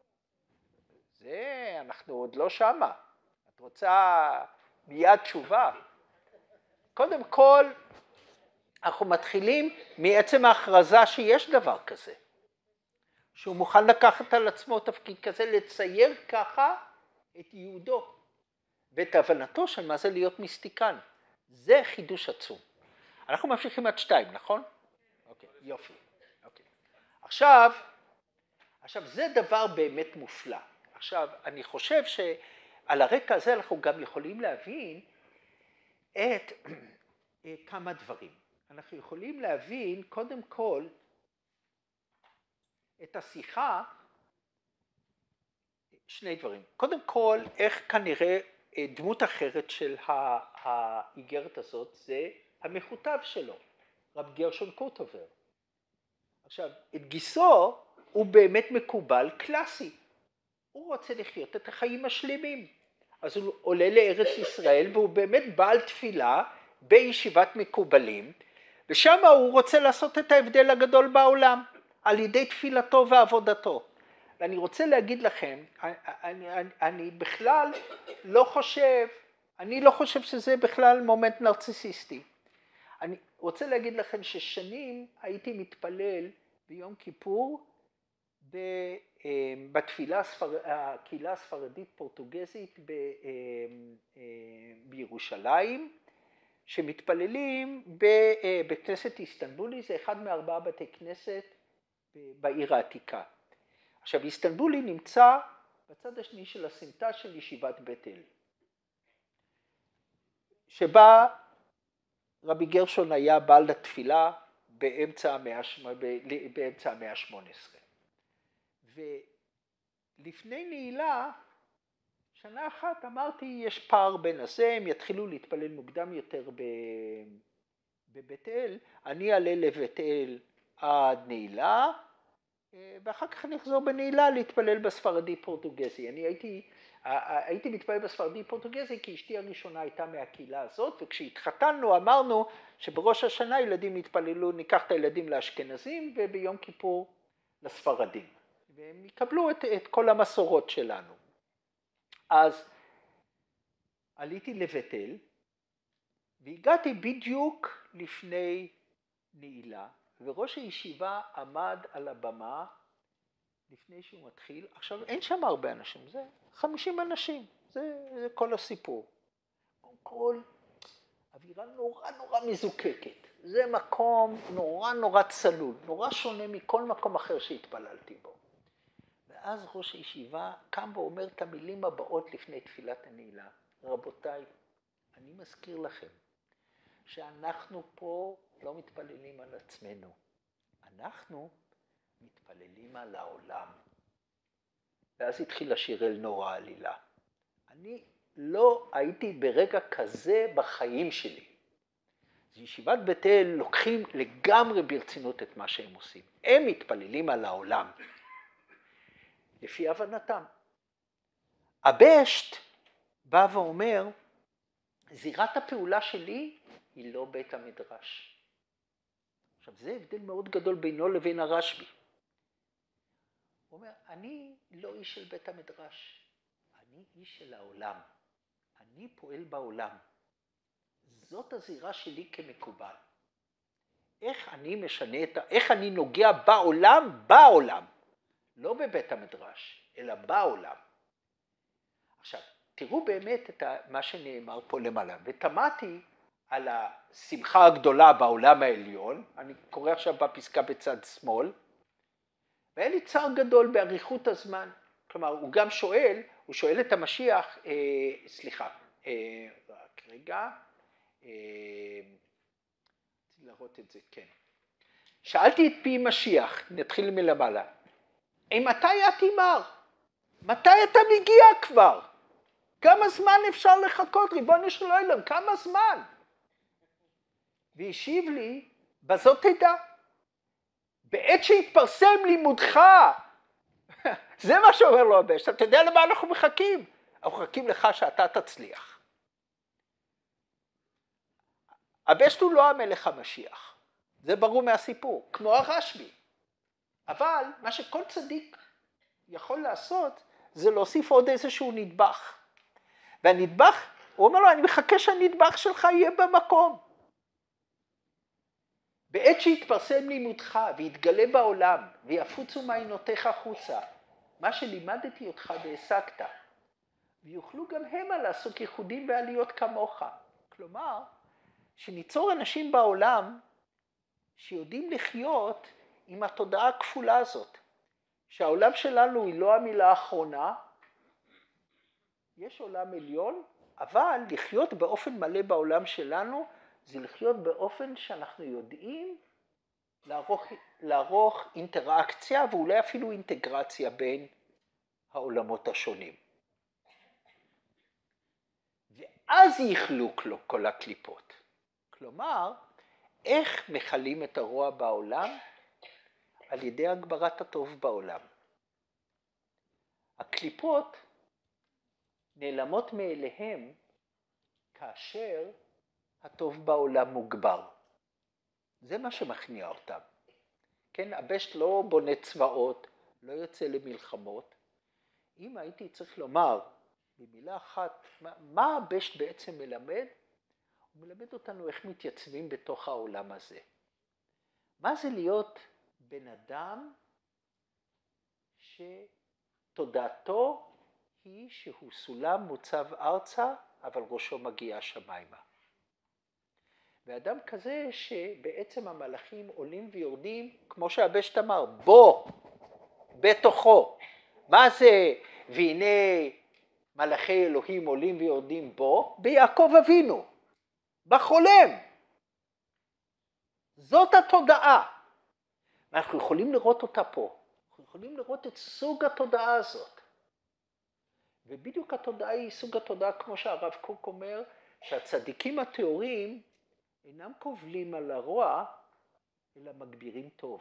זה, אנחנו עוד לא שמה. את רוצה מיד תשובה? קודם כל, אנחנו מתחילים מעצם ההכרזה שיש דבר כזה. שהוא מוכן לקחת על עצמו תפקיד כזה, לצייר ככה את יהודו. ואת הבנתו של מה זה להיות מיסטיקן. זה חידוש עצום. אנחנו ממשיכים עד שתיים, נכון? אוקיי, יופי. אוקיי. עכשיו, עכשיו זה דבר באמת מופלא. עכשיו, אני חושב שעל הרקע הזה אנחנו גם יכולים להבין את כמה דברים. אנחנו יכולים להבין קודם כל את השיחה, שני דברים. קודם כל, איך כנראה דמות אחרת של האיגרת הזאת זה המכותב שלו, רב גרשון קורטובר. עכשיו, את גיסו הוא באמת מקובל קלאסי. הוא רוצה לחיות את החיים השלמים. אז הוא עולה לארץ ישראל והוא באמת בעל תפילה בישיבת מקובלים, ושם הוא רוצה לעשות את ההבדל הגדול בעולם, על ידי תפילתו ועבודתו. ואני רוצה להגיד לכם, אני, אני, אני בכלל לא חושב, אני לא חושב שזה בכלל מומנט נרציסיסטי. אני רוצה להגיד לכם ששנים הייתי מתפלל ביום כיפור בתפילה הקהילה הספרדית פורטוגזית בירושלים, שמתפללים בבית כנסת איסטנבולי, זה אחד מארבעה בתי כנסת בעיר העתיקה. עכשיו, איסטנבולי נמצא בצד השני של הסמטה של ישיבת בית אל, שבה רבי גרשון היה בעל התפילה באמצע המאה ה-שמונה עשרה. ולפני נעילה, שנה אחת אמרתי, יש פער בין הזה, הם יתחילו להתפלל מוקדם יותר בבית אל, אני אעלה לבית אל עד נעילה, ואחר כך אני אחזור בנעילה להתפלל בספרדי פורטוגזי. אני הייתי, הייתי מתפלל בספרדי פורטוגזי כי אשתי הראשונה הייתה מהקהילה הזאת, וכשהתחתנו אמרנו שבראש השנה ילדים יתפללו, ניקח את הילדים לאשכנזים וביום כיפור לספרדים. והם יקבלו את, את כל המסורות שלנו. אז עליתי לבית אל, והגעתי בדיוק לפני נעילה, וראש הישיבה עמד על הבמה לפני שהוא מתחיל. עכשיו, אין שם הרבה אנשים, זה חמישים אנשים, זה, זה כל הסיפור. כל אווירה נורא נורא מזוקקת. זה מקום נורא נורא צלול, נורא שונה מכל מקום אחר שהתפללתי בו. ואז ראש הישיבה קם ואומר את המילים הבאות לפני תפילת הנעילה. רבותיי, אני מזכיר לכם שאנחנו פה לא מתפללים על עצמנו. אנחנו מתפללים על העולם. ואז התחיל לשיר אל נורא עלילה. אני לא הייתי ברגע כזה בחיים שלי. ישיבת בית אל לוקחים לגמרי ברצינות את מה שהם עושים. הם מתפללים על העולם. לפי הבנתם. הבשט בא ואומר, זירת הפעולה שלי היא לא בית המדרש. עכשיו, זה הבדל מאוד גדול בינו לבין הרשב"י. הוא אומר, אני לא איש של בית המדרש, אני איש של העולם. אני פועל בעולם. זאת הזירה שלי כמקובל. איך אני משנה את ה... איך אני נוגע בעולם, בעולם. לא בבית המדרש, אלא בעולם. עכשיו, תראו באמת את מה שנאמר פה למעלה. ותמדתי על השמחה הגדולה בעולם העליון, אני קורא עכשיו בפסקה בצד שמאל, והיה לי צער גדול באריכות הזמן. כלומר, הוא גם שואל, הוא שואל את המשיח, אה, סליחה, אה, רק רגע, אה, רציתי להראות את זה, כן. שאלתי את פי משיח, נתחיל מלמעלה, מתי את תימר? מתי אתה מגיע כבר? כמה זמן אפשר לחכות? ריבונו של עולם, כמה זמן? והשיב לי, בזאת תדע. בעת שהתפרסם לימודך, זה מה שאומר לו הבשט, אתה יודע למה אנחנו מחכים? אנחנו מחכים לך שאתה תצליח. הבשט הוא לא המלך המשיח, זה ברור מהסיפור, כמו הרשב"י. אבל מה שכל צדיק יכול לעשות, זה להוסיף עוד איזשהו נדבך. והנדבך, הוא אומר לו, אני מחכה שהנדבך שלך יהיה במקום. בעת שהתפרסם לימודך ויתגלה בעולם ויפוצו מעיינותיך חוצה, מה שלימדתי אותך והשגת, ויוכלו גם המה לעשות ייחודים ועליות כמוך. כלומר, שניצור אנשים בעולם שיודעים לחיות עם התודעה הכפולה הזאת. שהעולם שלנו היא לא המילה האחרונה, יש עולם עליון, אבל לחיות באופן מלא בעולם שלנו, זה לחיות באופן שאנחנו יודעים לערוך, לערוך אינטראקציה ואולי אפילו אינטגרציה בין העולמות השונים. ואז ייחלו כל הקליפות. כלומר, איך מחלים את הרוע בעולם? על ידי הגברת הטוב בעולם. הקליפות נעלמות מאליהם כאשר הטוב בעולם מוגבר. זה מה שמכניע אותם. כן, הבשט לא בונה צבאות, לא יוצא למלחמות. אם הייתי צריך לומר במילה אחת, מה, מה הבשט בעצם מלמד? הוא מלמד אותנו איך מתייצבים בתוך העולם הזה. מה זה להיות בן אדם שתודעתו היא שהוא סולם מוצב ארצה, אבל ראשו מגיע שמיימה. ואדם כזה שבעצם המלאכים עולים ויורדים, כמו שהבשט אמר, בו, בתוכו. מה זה והנה מלאכי אלוהים עולים ויורדים בו? ביעקב אבינו, בחולם. זאת התודעה. אנחנו יכולים לראות אותה פה. אנחנו יכולים לראות את סוג התודעה הזאת. ובדיוק התודעה היא סוג התודעה, כמו שהרב קוק אומר, שהצדיקים התיאוריים אינם קובלים על הרוע, אלא מגבירים טוב.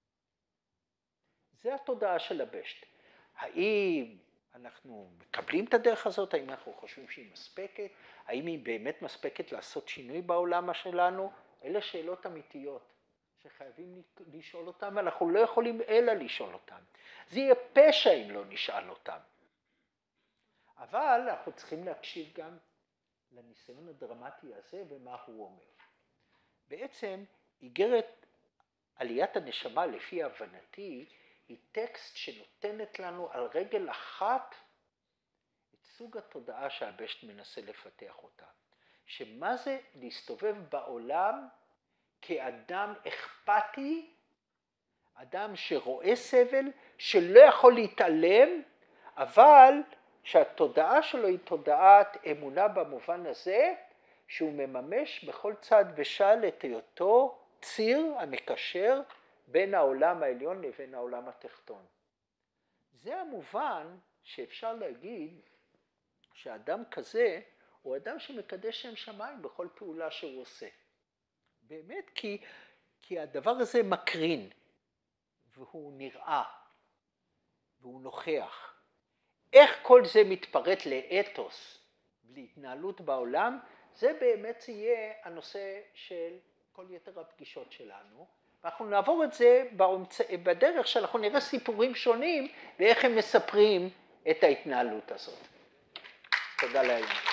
זה התודעה של הבשט. האם אנחנו מקבלים את הדרך הזאת? האם אנחנו חושבים שהיא מספקת? האם היא באמת מספקת לעשות שינוי בעולם שלנו? אלה שאלות אמיתיות שחייבים לשאול אותם, ואנחנו לא יכולים אלא לשאול אותם. זה יהיה פשע אם לא נשאל אותם. אבל אנחנו צריכים להקשיב גם לניסיון הדרמטי הזה ומה הוא אומר. בעצם איגרת עליית הנשמה לפי הבנתי היא טקסט שנותנת לנו על רגל אחת את סוג התודעה שהבשט מנסה לפתח אותה. שמה זה להסתובב בעולם כאדם אכפתי, אדם שרואה סבל, שלא יכול להתעלם, אבל שהתודעה שלו היא תודעת אמונה במובן הזה, שהוא מממש בכל צד ושל את היותו ציר המקשר בין העולם העליון לבין העולם התחתון. זה המובן שאפשר להגיד שאדם כזה הוא אדם שמקדש שם שמיים בכל פעולה שהוא עושה. באמת כי, כי הדבר הזה מקרין, והוא נראה, והוא נוכח. איך כל זה מתפרט לאתוס ולהתנהלות בעולם, זה באמת יהיה הנושא של כל יתר הפגישות שלנו. ואנחנו נעבור את זה בדרך שאנחנו נראה סיפורים שונים ואיך הם מספרים את ההתנהלות הזאת. תודה לאל.